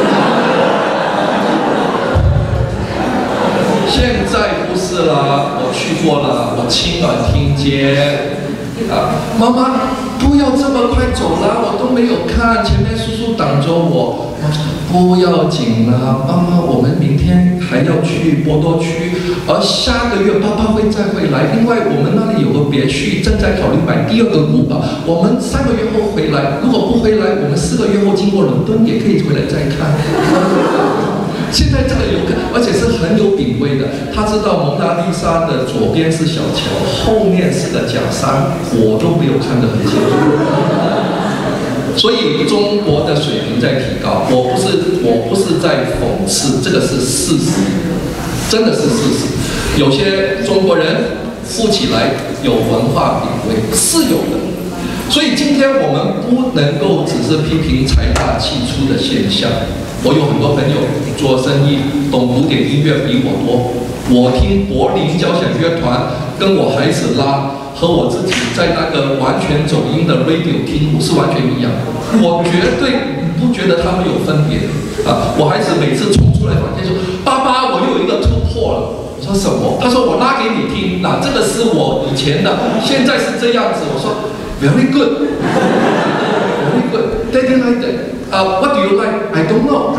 A: 现在不是了，我去过了，我亲耳听见。啊，妈妈，不要这么快走了，我都没有看，前面叔叔挡着我。不要紧了，妈妈，我们明天还要去波多区，而下个月爸爸会再回来。另外，我们那里有个别区，正在考虑买第二个古堡。我们三个月后回来，如果不回来，我们四个月后经过伦敦也可以回来再看。现在这个游客，而且是很有品味的。他知道蒙娜丽莎的左边是小桥，后面是个假山，我都没有看得很清楚。所以中国的水平在提高，我不是我不是在讽刺，这个是事实，真的是事实。有些中国人富起来有文化品味是有的，所以今天我们不能够只是批评财大气粗的现象。我有很多朋友做生意，懂古典音乐比我多。我听柏林交响乐团，跟我孩子拉，和我自己在那个完全走音的 radio 听是完全一样。我绝对不觉得他们有分别啊！我孩子每次冲出来房间说：“爸爸，我又有一个突破了。”我说什么？他说我拉给你听，那这个是我以前的，现在是这样子。我说 very good。Very good. Daddy like that. Uh, what do you like? I don't know.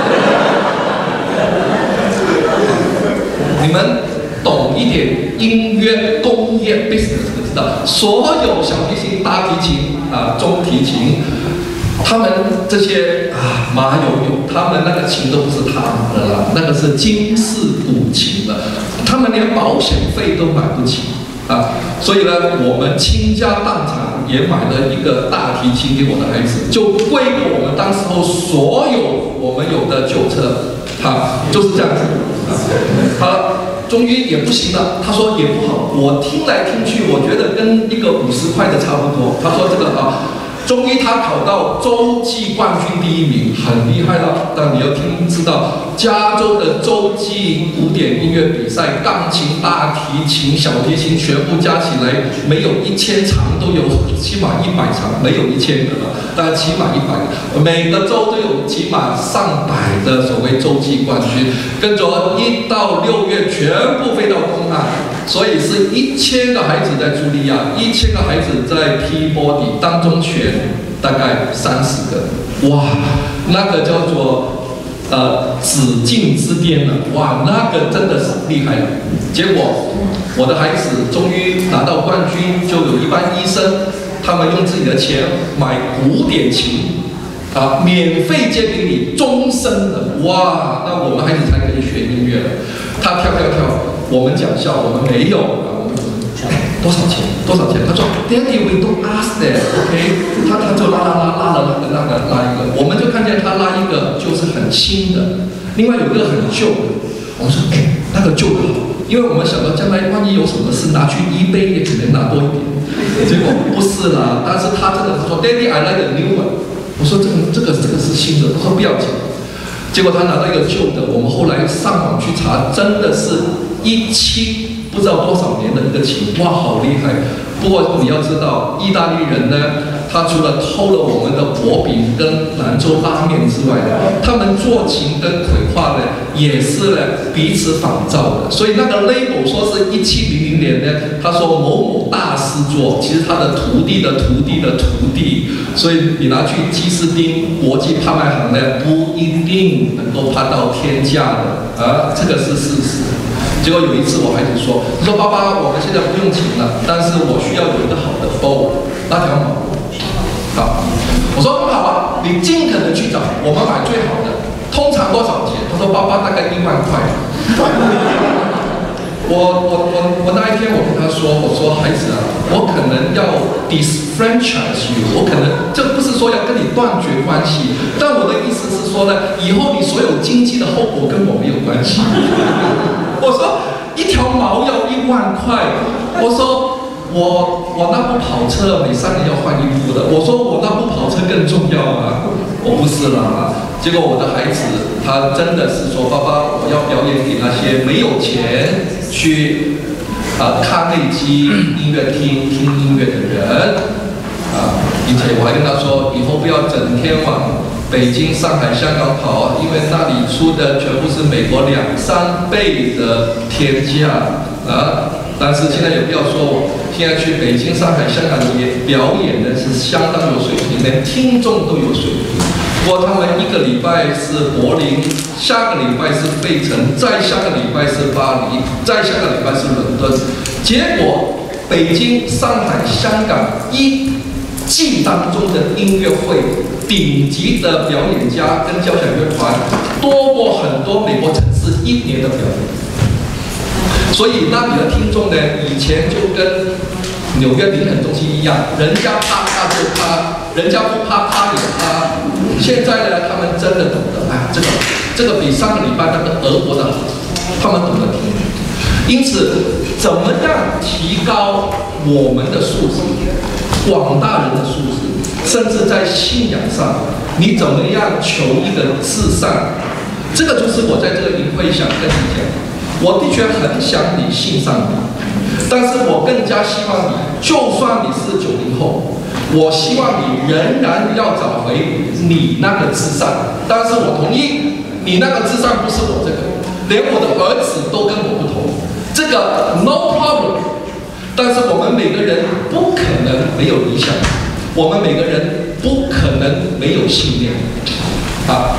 A: 你们懂一点音乐工业 business 就知道，所有小提琴、大提琴啊、中提琴，他们这些啊马友友，他们那个琴都不是他们的啦，那个是金氏古琴的，他们连保险费都买不起。啊，所以呢，我们倾家荡产也买了一个大提琴给我的孩子，就归给我们当时候所有我们有的旧车，啊，就是这样子。好了，终于也不行了，他说也不好，我听来听去，我觉得跟一个五十块的差不多。他说这个啊。终于他考到洲际冠军第一名，很厉害了。但你要听知道，加州的洲际古典音乐比赛，钢琴、大提琴、小提琴全部加起来没有一千场，都有起码一百场，没有一千个了，但起码一百个。每个州都有起码上百的所谓洲际冠军，跟着一到六月全部飞到东岸。所以是一千个孩子在茱莉亚，一千个孩子在皮波底，当中选大概三十个，哇，那个叫做呃紫禁之巅了，哇，那个真的是厉害了。结果我的孩子终于拿到冠军，就有一班医生，他们用自己的钱买古典琴，啊，免费接给你终身的，哇，那我们孩子才可以学音乐了。他跳跳跳。我们讲笑，我们没有啊，我们多少钱？多少钱？他说 ，Daddy, we don't ask that, OK？ 他他就拉拉拉拉了那个那个拉一个，我们就看见他拉一个就是很新的，另外有一个很旧的。我们说，哎，那个旧的好，因为我们想到将来万一有什么事拿去eBay也可能拿多一点。结果不是啦，但是他真的说 ，Daddy, I like a new one。我说这个这个这个是新的，他说不要紧。结果他拿到一个旧的，我们后来上网去查，真的是。一七不知道多少年的一个琴，哇，好厉害！ 不过你要知道，意大利人呢，他除了偷了我们的薄饼跟兰州拉面之外呢，他们做琴跟绘画呢，也是呢彼此仿造的。所以那个 label 说是一七零零年呢，他说某某大师做，其实他的徒弟的徒弟的徒弟，所以你拿去基斯丁国际拍卖行呢，不一定能够拍到天价的啊，这个是事实。结果有一次我孩子说：“他说爸爸，我们现在不用琴了，但是我需要有一个好的 bow， 那条毛。”好，我说好啊，你尽可能去找，我们买最好的。通常多少钱？他说爸爸大概一万块。我我我我那一天我跟他说，我说孩子啊，我可能要 disfranchise you， 我可能这不是说要跟你断绝关系，但我的意思是说呢，以后你所有经济的后果跟我没有关系。我说一条毛要一万块，我说我我那部跑车每三年要换一部的，我说我那部跑车更重要啊，我不是啦。结果我的孩子他真的是说，爸爸，我要表演给那些没有钱去啊卡内基音乐厅听音乐的人啊，并且我还跟他说，以后不要整天往北京、上海、香港跑，因为那里出的全部是美国两三倍的天价啊！但是现在也不要说我，现在去北京、上海、香港也表演的是相当有水平，连听众都有水平。不过他们一个礼拜是柏林，下个礼拜是费城，再下个礼拜是巴黎，再下个礼拜是伦敦。结果北京、上海、香港一季当中的音乐会，顶级的表演家跟交响乐团多过很多美国城市一年的表演。所以那里的听众呢，以前就跟纽约林肯中心一样，人家啪啪就啪，人家不啪啪也啪。现在呢，他们真的懂得，哎，这个这个比上个礼拜那个俄国的好，他们懂得听。因此，怎么样提高我们的素质，广大人的素质，甚至在信仰上，你怎么样求一个至善？这个就是我在这个营会想跟你讲。我的确很想你信上帝，但是我更加希望你，就算你是九零后，我希望你仍然要找回你那个至善。但是我同意，你那个至善不是我这个，连我的儿子都跟我不同，这个 no problem。但是我们每个人不可能没有理想，我们每个人不可能没有信念，啊。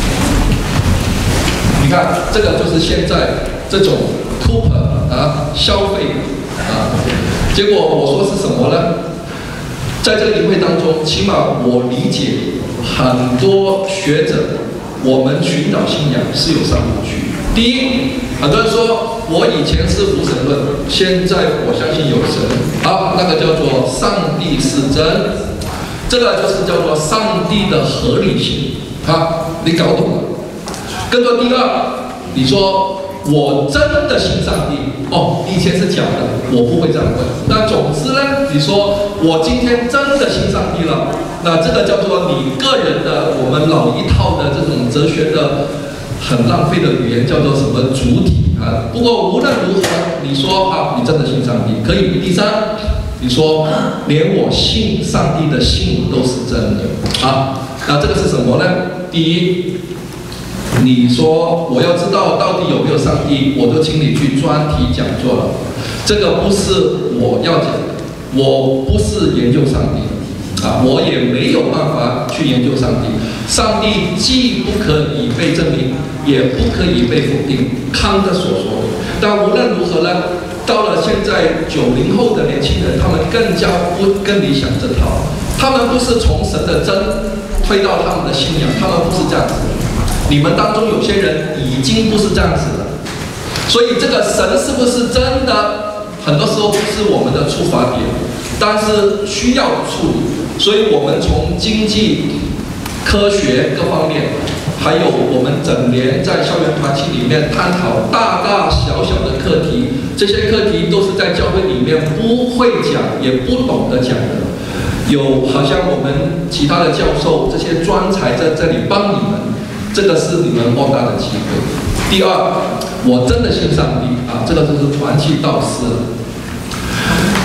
A: 你看，这个就是现在这种 coupon 啊消费啊，结果我说是什么呢？在这个营会当中，起码我理解很多学者，我们寻找信仰是有三部曲。第一，很多人说我以前是无神论，现在我相信有神，好，那个叫做上帝是真，这个就是叫做上帝的合理性，好，你搞懂了。跟着第二，你说我真的信上帝哦，以前是假的，我不会这样问。那总之呢，你说我今天真的信上帝了，那这个叫做你个人的我们老一套的这种哲学的很浪费的语言，叫做什么主体啊？不过无论如何，你说啊，你真的信上帝可以。第三，你说连我信上帝的信都是真的啊，那这个是什么呢？第一。你说我要知道到底有没有上帝，我就请你去专题讲座了。这个不是我要讲的，我不是研究上帝啊，我也没有办法去研究上帝。上帝既不可以被证明，也不可以被否定，康德所说的。但无论如何呢，到了现在九零后的年轻人，他们更加不跟你想这套，他们不是从神的真推到他们的信仰，他们不是这样子的。你们当中有些人已经不是这样子了，所以这个神是不是真的，很多时候不是我们的出发点，但是需要处理。所以我们从经济、科学各方面，还有我们整年在校园团体里面探讨大大小小的课题，这些课题都是在教会里面不会讲，也不懂得讲的。有好像我们其他的教授，这些专才在这里帮你们。这个是你们莫大的机会。第二，我真的信上帝啊，这个就是团契导师了。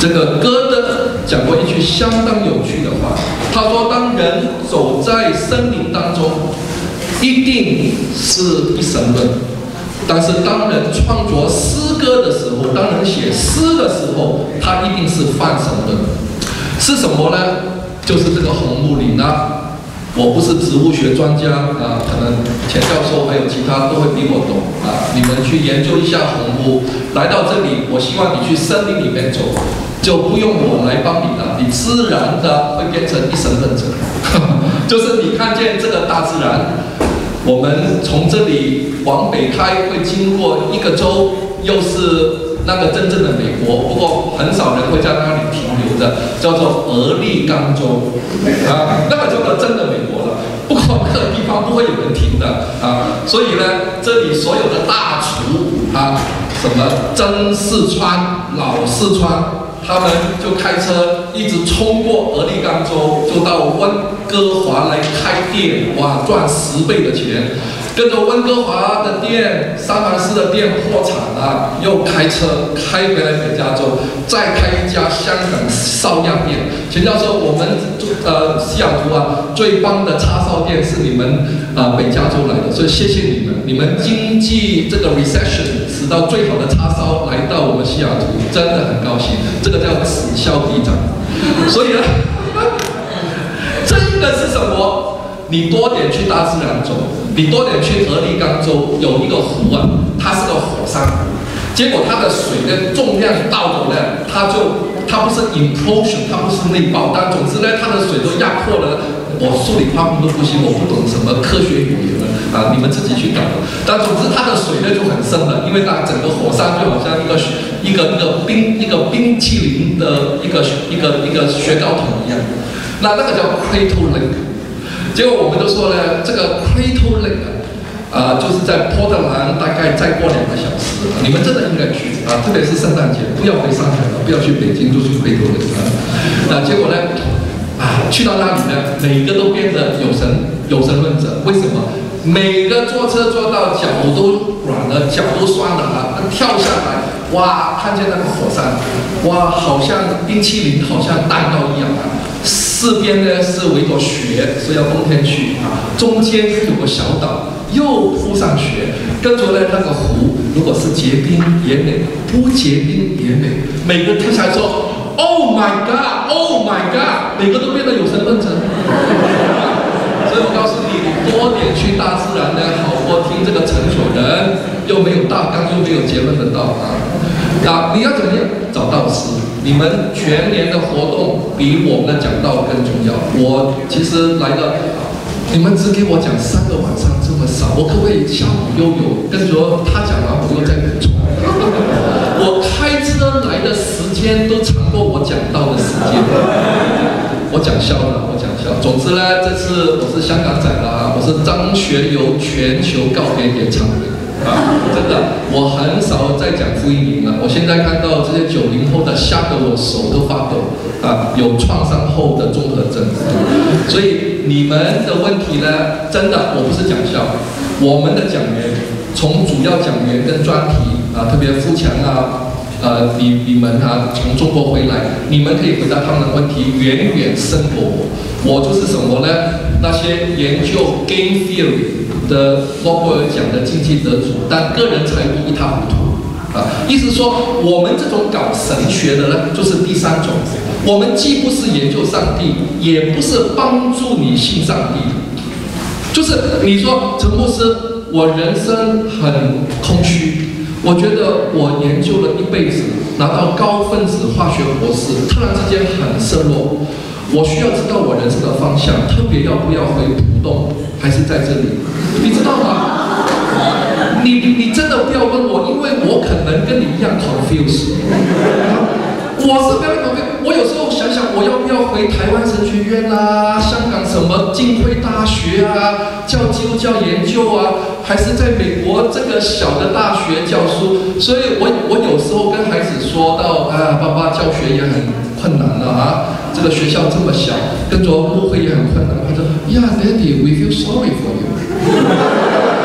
A: 这个歌德讲过一句相当有趣的话，他说：“当人走在森林当中，一定是一神论；但是当人创作诗歌的时候，当人写诗的时候，他一定是泛神论。是什么呢？就是这个红木林啊。我不是植物学专家啊，可能钱教授还有其他都会比我懂啊。你们去研究一下红木。来到这里，我希望你去森林里面走。”就不用我来帮你了，你自然的会变成一神论者。就是你看见这个大自然，我们从这里往北开，会经过一个州，又是那个真正的美国，不过很少人会在那里停留的，叫做俄勒冈州啊，那个叫做真的美国了。不过那个地方不会有人停的啊，所以呢，这里所有的大厨啊，什么曾四川、老四川。他们就开车一直冲过俄勒冈州，就到温哥华来开店，哇，赚十倍的钱。跟着温哥华的店、三藩市的店破产了，又开车开回来北加州，再开一家香港烧鸭店。钱教授，我们呃西雅图啊最棒的叉烧店是你们啊、呃、北加州来的，所以谢谢你们。你们经济这个 recession 使到最好的叉烧来到我们西雅图，真的很高兴。这个叫此消彼长。所以呢，这个是什么？你多点去大自然走，你多点去俄勒冈州有一个湖啊，它是个火山湖，结果它的水的重量到了呢，它就它不是 implosion， 它不是内爆，但总之呢，它的水都压迫了。我数理化都不行，我不懂什么科学语言了啊，你们自己去搞。但总之它的水呢就很深了，因为它整个火山就好像一个一个一个冰一个冰淇淋的一个一个一个雪糕筒一样。那那个叫 Crater Lake。结果我们都说呢，这个 Crater Lake 啊、呃，就是在波特兰，大概再过两个小时，你们真的应该去啊，特别是圣诞节，不要回上海了，不要去北京，就去 Crater Lake 啊。那结果呢，啊，去到那里呢，每个都变得有神有神论者，为什么？每个坐车坐到脚都软了，脚都酸了啊，跳下来，哇，看见那个火山，哇，好像冰淇淋，好像蛋糕一样啊。四边呢是围着雪，所以要冬天去啊。中间有个小岛，又铺上雪，跟着呢那个湖，如果是结冰也美，不结冰也美。每个跳下来说 ，Oh my God, Oh my God， 每个都变得有神论者。所以我告诉你，你多点去大自然呢，好过听这个陈所人，又没有大纲，又没有结论的道啊。啊，你要怎么样找导师？你们全年的活动比我们的讲道更重要。我其实来了，你们只给我讲三个晚上这么少，我可不可以下午又有跟着他讲完，我又再补充？我开车来的时间都长过我讲道的时间。我讲笑了，我讲笑。总之呢，这次我是香港仔啦，我是张学友全球告别演唱会。啊，真的，我很少在讲福音了。我现在看到这些九零后的，吓得我手都发抖啊，有创伤后的综合症。所以你们的问题呢，真的，我不是讲笑。我们的讲员，从主要讲员跟专题啊，特别富强啊，呃，你你们啊，从中国回来，你们可以回答他们的问题，远远胜过我。我就是什么呢？那些研究 game theory 的诺贝尔奖的经济得主，但个人财务一塌糊涂啊！意思说，我们这种搞神学的呢，就是第三种。我们既不是研究上帝，也不是帮助你信上帝，就是你说陈牧师，我人生很空虚。我觉得我研究了一辈子，拿到高分子化学博士，突然之间很失落。我需要知道我人生的方向，特别要不要回浦东，还是在这里？你知道吗？你你真的不要问我，因为我可能跟你一样 confused。我是非常 confused。我有时候想想，我要不要回台湾神学院啊，香港什么浸会大学啊，教基督教研究啊，还是在美国这个小的大学教书？所以我我有时候跟孩子说到，啊，爸爸教学也很困难了啊。这个学校这么小，跟着牧会也很困难。他说 ，Yeah, Daddy, we feel sorry for you 。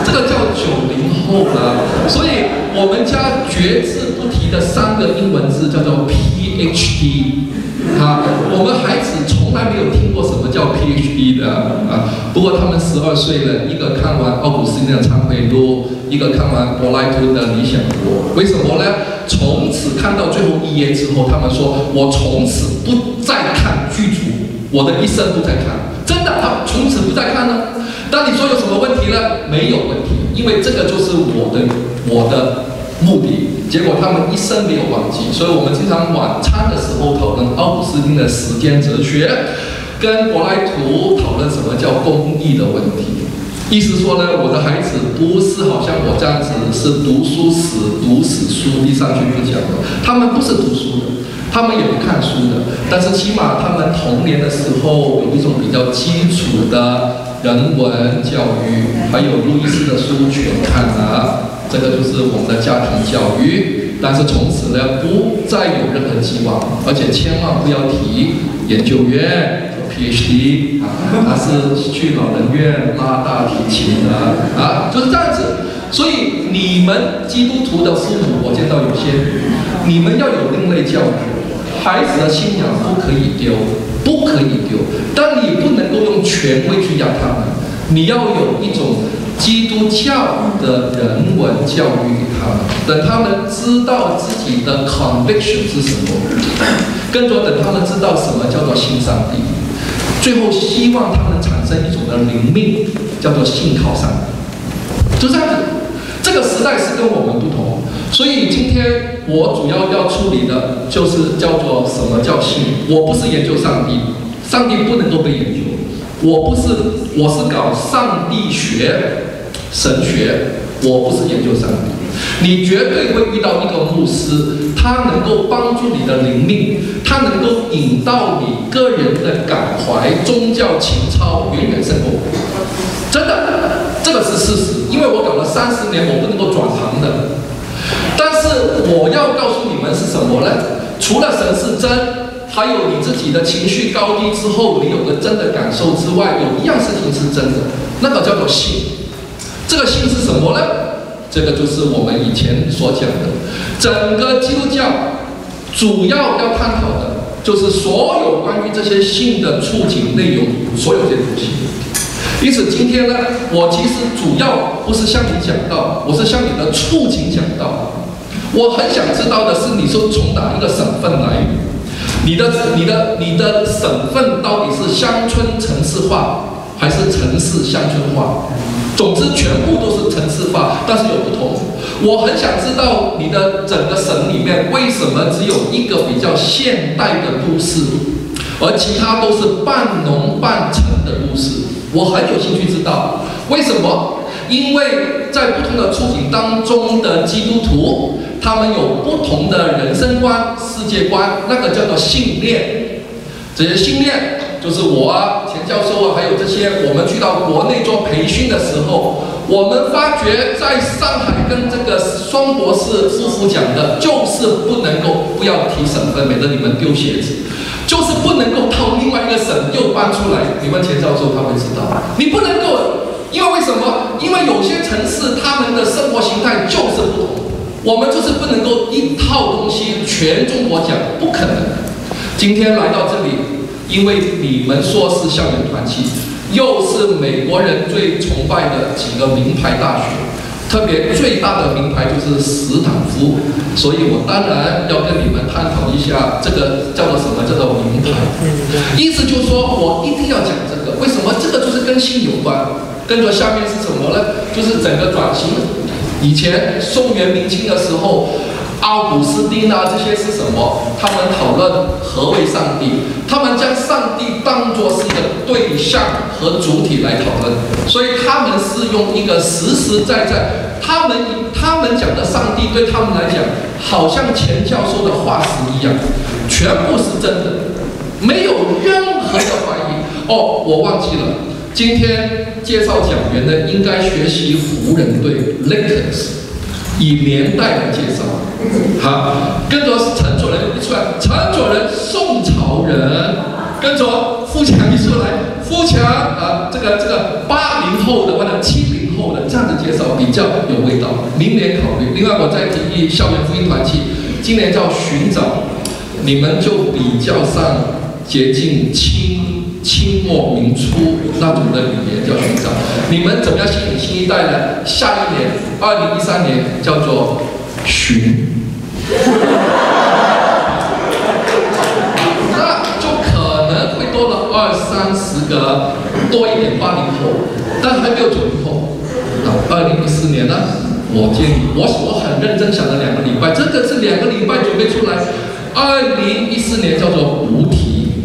A: 这个叫九零后了。所以我们家绝字不提的三个英文字叫做 P H D。啊，我们孩子从来没有听过什么叫 P H D 的啊。不过他们十二岁了，一个看完奥古斯丁的忏悔录，一个看完柏拉图的理想国。为什么呢？从此看到最后一页之后，他们说：“我从此不再看剧组，我的一生不再看。”真的，他从此不再看了。但你说有什么问题呢？没有问题，因为这个就是我的我的目的。结果他们一生没有忘记，所以我们经常晚餐的时候讨论奥古斯丁的时间哲学，跟柏拉图讨论什么叫公义的问题。意思说呢，我的孩子不是好像我这样子是读书死读死书递上去不讲的，他们不是读书的，他们也不看书的，但是起码他们童年的时候有一种比较基础的人文教育，还有路易斯的书全看了。这个就是我们的家庭教育，但是从此呢，不再有任何寄望，而且千万不要提研究院 P H D 啊，他是去老人院拉大提琴的啊，就是这样子。所以你们基督徒的父母，我见到有些，你们要有另类教育，孩子的信仰不可以丢，不可以丢，但你不能够用权威去养他们，你要有一种基督教的人文教育给他们，等他们知道自己的 conviction 是什么，跟着等他们知道什么叫做信上帝，最后希望他们产生一种的灵命，叫做信靠上帝，就这样子。这个时代是跟我们不同，所以今天我主要要处理的就是叫做什么叫信。我不是研究上帝，上帝不能够被研究。我不是，我是搞上帝学。神学，我不是研究上帝。你绝对会遇到一个牧师，他能够帮助你的灵命，他能够引导你个人的感怀、宗教情操远远胜过我。真的，这个是事实，因为我搞了三十年，我不能够转行的。但是我要告诉你们是什么呢？除了神是真，还有你自己的情绪高低之后，你有个真的感受之外，有一样事情是真的，那个叫做信。这个信是什么呢？这个就是我们以前所讲的，整个基督教主要要探讨的就是所有关于这些信的触景内容，所有这些东西。因此今天呢，我其实主要不是向你讲道，我是向你的触景讲道。我很想知道的是，你是从哪一个省份来？你的、你的、你的省份到底是乡村城市化，还是城市乡村化？总之，全部都是城市化，但是有不同。我很想知道你的整个省里面为什么只有一个比较现代的都市，而其他都是半农半城的都市。我很有兴趣知道为什么？因为在不同的处境当中的基督徒，他们有不同的人生观、世界观，那个叫做信念。这些信念就是我啊、钱教授啊，还有这些，我们去到国内做培训的时候，我们发觉在上海跟这个双博士夫妇讲的，就是不能够不要提省份，免得你们丢鞋子，就是不能够到另外一个省又搬出来。你们钱教授他会知道，你不能够，因为为什么？因为有些城市他们的生活形态就是不同，我们就是不能够一套东西全中国讲，不可能。今天来到这里，因为你们说是校园团契，又是美国人最崇拜的几个名牌大学，特别最大的名牌就是斯坦福，所以我当然要跟你们探讨一下这个叫做什么叫做名牌。意思就是说我一定要讲这个，为什么？这个就是跟性有关。跟着下面是什么呢？就是整个转型。以前宋元明清的时候，奥古斯丁啊，这些是什么？他们讨论何为上帝，他们将上帝当作是一个对象和主体来讨论，所以他们是用一个实实在在，他们他们讲的上帝对他们来讲，好像钱教授的化石一样，全部是真的，没有任何的怀疑。哦，我忘记了，今天介绍讲员呢，应该学习湖人队 Lakers。以年代来介绍，好，跟着陈主任一出来，陈主任宋朝人，跟着富强一出来， 富强啊，这个这个八零后的或者七零后的这样的介绍比较有味道，明年考虑。另外，我再提议校园福音团契，今年叫寻找，你们就比较上接近清清末明初那种的语言叫寻找。你们怎么样吸引新一代呢？下一年二零一三年叫做寻。二三十个多一点八零后，但还没有九零后。啊，二零一四年呢，我建议我我很认真想了两个礼拜，这个是两个礼拜准备出来。二零一四年叫做无题，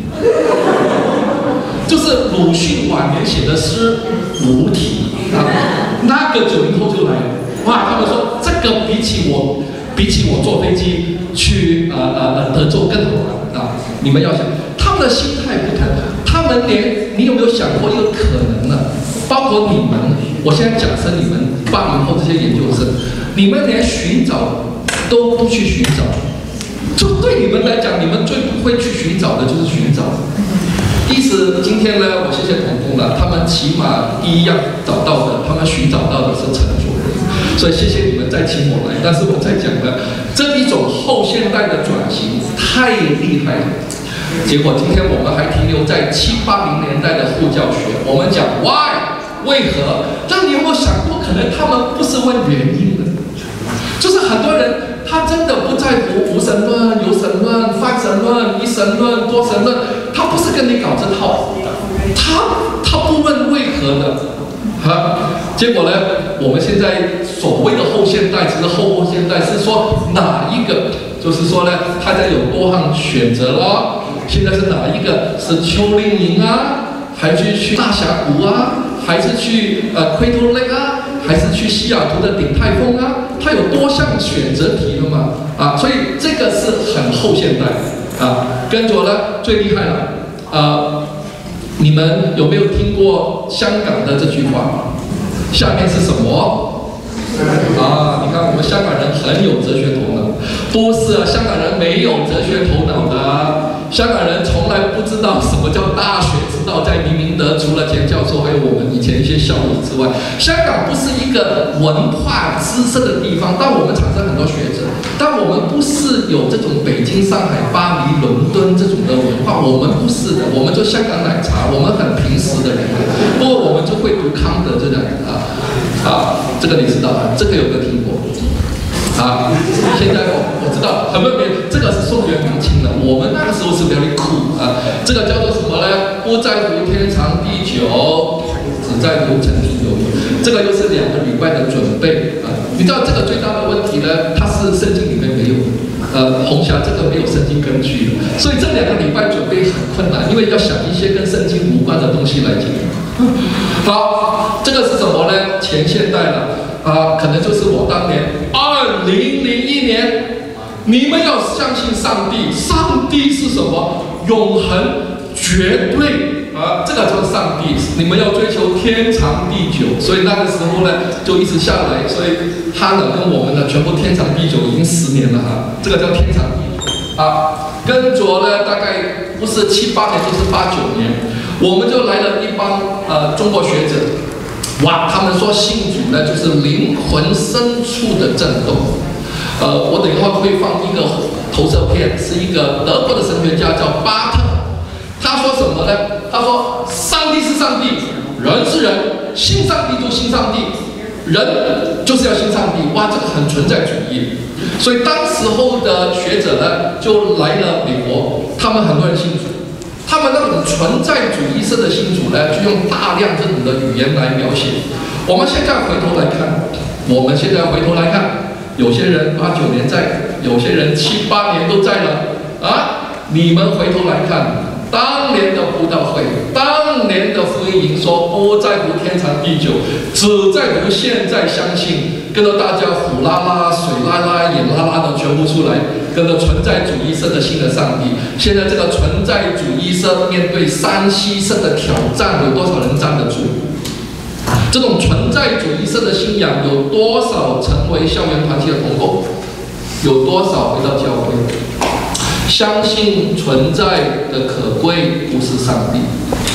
A: 就是鲁迅晚年写的诗无题啊，那个九零后就来了，哇，他们说这个比起我比起我坐飞机去呃呃德州更好玩啊！你们要想，他们的心态不同。他们连你有没有想过一个可能呢？包括你们，我现在假设你们八零后这些研究生，你们连寻找都不去寻找，就对你们来讲，你们最不会去寻找的就是寻找。意思，今天呢，我谢谢童工了，他们起码第一样找到的，他们寻找到的是成熟人，所以谢谢你们再请我来。但是我在讲的这一种后现代的转型太厉害了。结果今天我们还停留在七八零年代的护教学，我们讲 why 为何？但你有没有想过，可能他们不是问原因的，就是很多人他真的不在乎无神论、有神论、泛神论、一神论、多神论，他不是跟你搞这套，他他不问为何的，啊，结果呢，我们现在所谓的后现代，其实后现代是说哪一个？就是说呢，他在有多项选择咯。现在是哪一个？是丘陵营啊，还是去大峡谷啊，还是去呃奎托雷啊，还是去西雅图的鼎泰丰啊？它有多项选择题的嘛，啊，所以这个是很后现代啊。跟着呢，最厉害了，啊，你们有没有听过香港的这句话？下面是什么？啊，你看我们香港人很有哲学头脑，不是啊，香港人没有哲学头脑的。香港人从来不知道什么叫大学之道，在明明德除了钱教授还有我们以前一些校友之外，香港不是一个文化滋生的地方，但我们产生很多学者，但我们不是有这种北京、上海、巴黎、伦敦这种的文化，我们不是的，我们就香港奶茶，我们很平时的人，不过我们就会读康德这样啊啊，这个你知道啊，这个有没有听过？啊，现在我我知道很多人，这个是宋元明清的，我们那个时候是 very cool 啊，这个叫做什么呢？不在乎天长地久，只在乎陈皮有有。这个又是两个礼拜的准备啊。你知道这个最大的问题呢？它是圣经里面没有，呃，红霞这个没有圣经根据，所以这两个礼拜准备很困难，因为要想一些跟圣经无关的东西来讲。好，这个是什么呢？前现代了。啊，可能就是我当年二零零一年，你们要相信上帝，上帝是什么？永恒、绝对啊，这个就是上帝。你们要追求天长地久，所以那个时候呢，就一直下来。所以他呢跟我们呢，全部天长地久，已经十年了哈、啊，这个叫天长地久啊。跟着呢，大概不是七八年，就是八九年，我们就来了一帮呃中国学者。哇，他们说信主呢，就是灵魂深处的震动。呃，我等一会儿会放一个投射片，是一个德国的神学家叫巴特。他说什么呢？他说上帝是上帝，人是人，信上帝就信上帝，人就是要信上帝。哇，这个很存在主义。所以当时候的学者呢，就来了美国，他们很多人信主。他们那种存在主义式的信主呢，就用大量这种的语言来描写。我们现在回头来看，我们现在回头来看，有些人八九年在，有些人七八年都在了啊。你们回头来看，当年的布道会，当年的福音营说不在乎天长地久，只在乎现在相信。跟着大家虎拉拉、水拉拉、眼拉拉的全部出来，跟着存在主义生的新的上帝。现在这个存在主义生面对山西生的挑战，有多少人站得住？这种存在主义生的信仰，有多少成为校园团体的同工？有多少回到教会？相信存在的可贵不是上帝。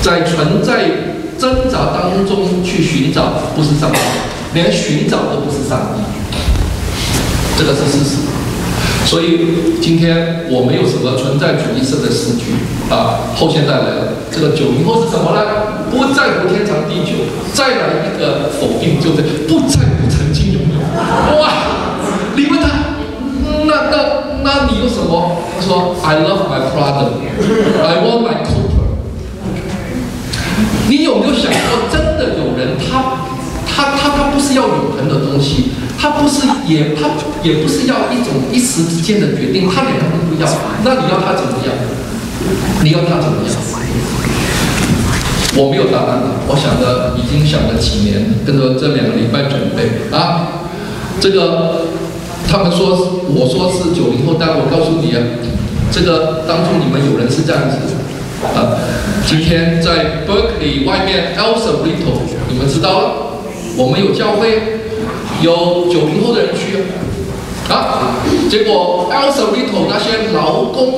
A: 在存在挣扎当中去寻找，不是上帝，连寻找都不是上帝，这个是事实。所以今天我没有什么存在主义式的诗句啊，后现代来了，这个九零后是什么呢？不在乎天长地久，再来一个否定，就是不在乎曾经拥有。哇，你问他，那那那你有什么？他说 I love my brother, I want my cooper。你有没有想过，真的有人他他他他不是要永恒的东西？他不是也他也不是要一种一时之间的决定，他两个都不要，那你要他怎么样？你要他怎么样？我没有答案了，我想了已经想了几年，跟着这两个礼拜准备啊，这个他们说我说是九零后，但我告诉你啊，这个当初你们有人是这样子啊，今天在 Berkeley 外面 El Cerrito， 你们知道了，我们有教会。有九零后的人去啊，结果 El Cerrito 那些劳工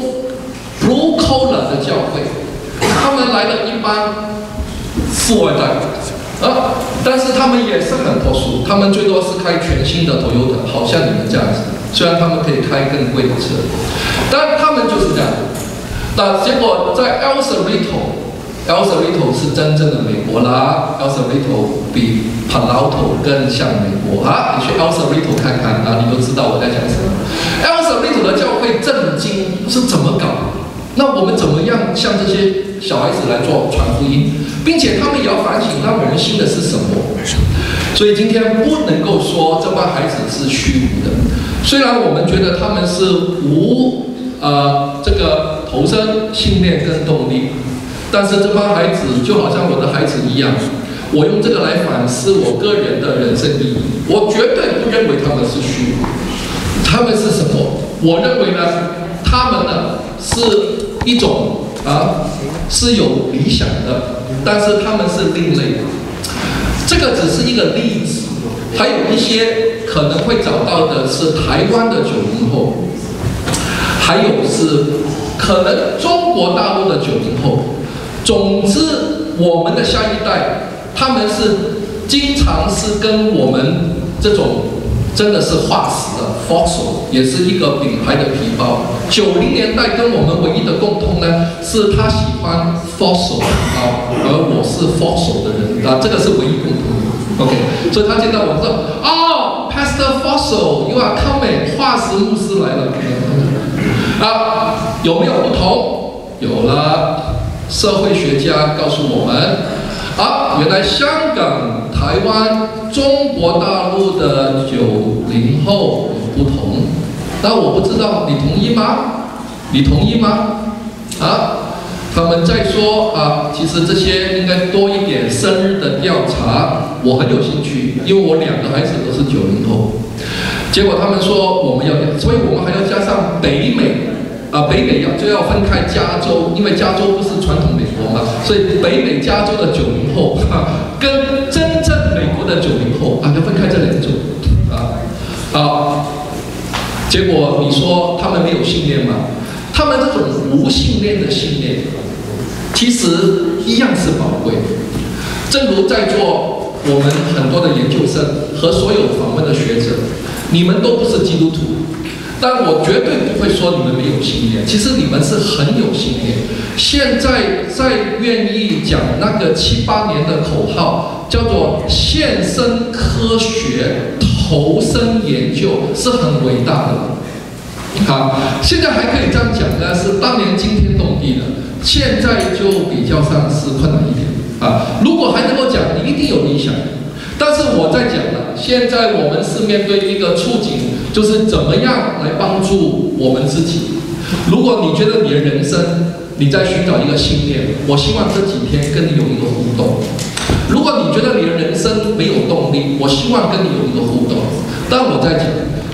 A: blue collar 的教会，他们来了一班富二代啊，但是他们也是很脱俗，他们最多是开全新的 Toyota， 好像你们这样子，虽然他们可以开更贵的车，但他们就是这样。那结果在 El Cerrito。El Cerrito 是真正的美国啦 ，El Cerrito 比 Palo Alto 更像美国啊！你去 El Cerrito 看看啊，你都知道我在讲什么。El Cerrito 的教会震惊是怎么搞？那我们怎么样向这些小孩子来做传福音，并且他们也要反省，那我们信的是什么？所以今天不能够说这帮孩子是虚无的，虽然我们觉得他们是无呃这个投身信念跟动力。但是这帮孩子就好像我的孩子一样，我用这个来反思我个人的人生意义。我绝对不认为他们是虚无，他们是什么？我认为呢，他们呢是一种啊是有理想的，但是他们是另类的。这个只是一个例子，还有一些可能会找到的是台湾的九零后，还有是可能中国大陆的九零后。总之，我们的下一代，他们是经常是跟我们这种真的是化石的 fossil， 也是一个品牌的皮包。九零年代跟我们唯一的共通呢，是他喜欢 fossil 啊，而我是 fossil 的人啊，这个是唯一共通的。OK， 所以他见到我说，哦 ，Pastor Fossil，you are coming， 化石牧师来了。啊，有没有不同？有了。社会学家告诉我们，啊，原来香港、台湾、中国大陆的九零后有不同。那我不知道，你同意吗？你同意吗？啊，他们在说啊，其实这些应该多一点深入的调查，我很有兴趣，因为我两个孩子都是九零后。结果他们说我们要，所以我们还要加上北美。啊，北美要就要分开加州，因为加州不是传统美国嘛，所以北美加州的九零后啊，跟真正美国的九零后啊，要分开这两种啊。好，结果你说他们没有信念吗？他们这种无信念的信念，其实一样是宝贵。正如在座我们很多的研究生和所有访问的学者，你们都不是基督徒。但我绝对不会说你们没有信念，其实你们是很有信念。现在再愿意讲那个七八年的口号，叫做献身科学、投身研究，是很伟大的。好，现在还可以这样讲呢，是当年惊天动地的。现在就比较上是困难一点啊。如果还能够讲，你一定有理想。但是我在讲了，现在我们是面对一个处境，就是怎么样来帮助我们自己。如果你觉得你的人生你在寻找一个信念，我希望这几天跟你有一个互动。如果你觉得你的人生没有动力，我希望跟你有一个互动。但我在讲，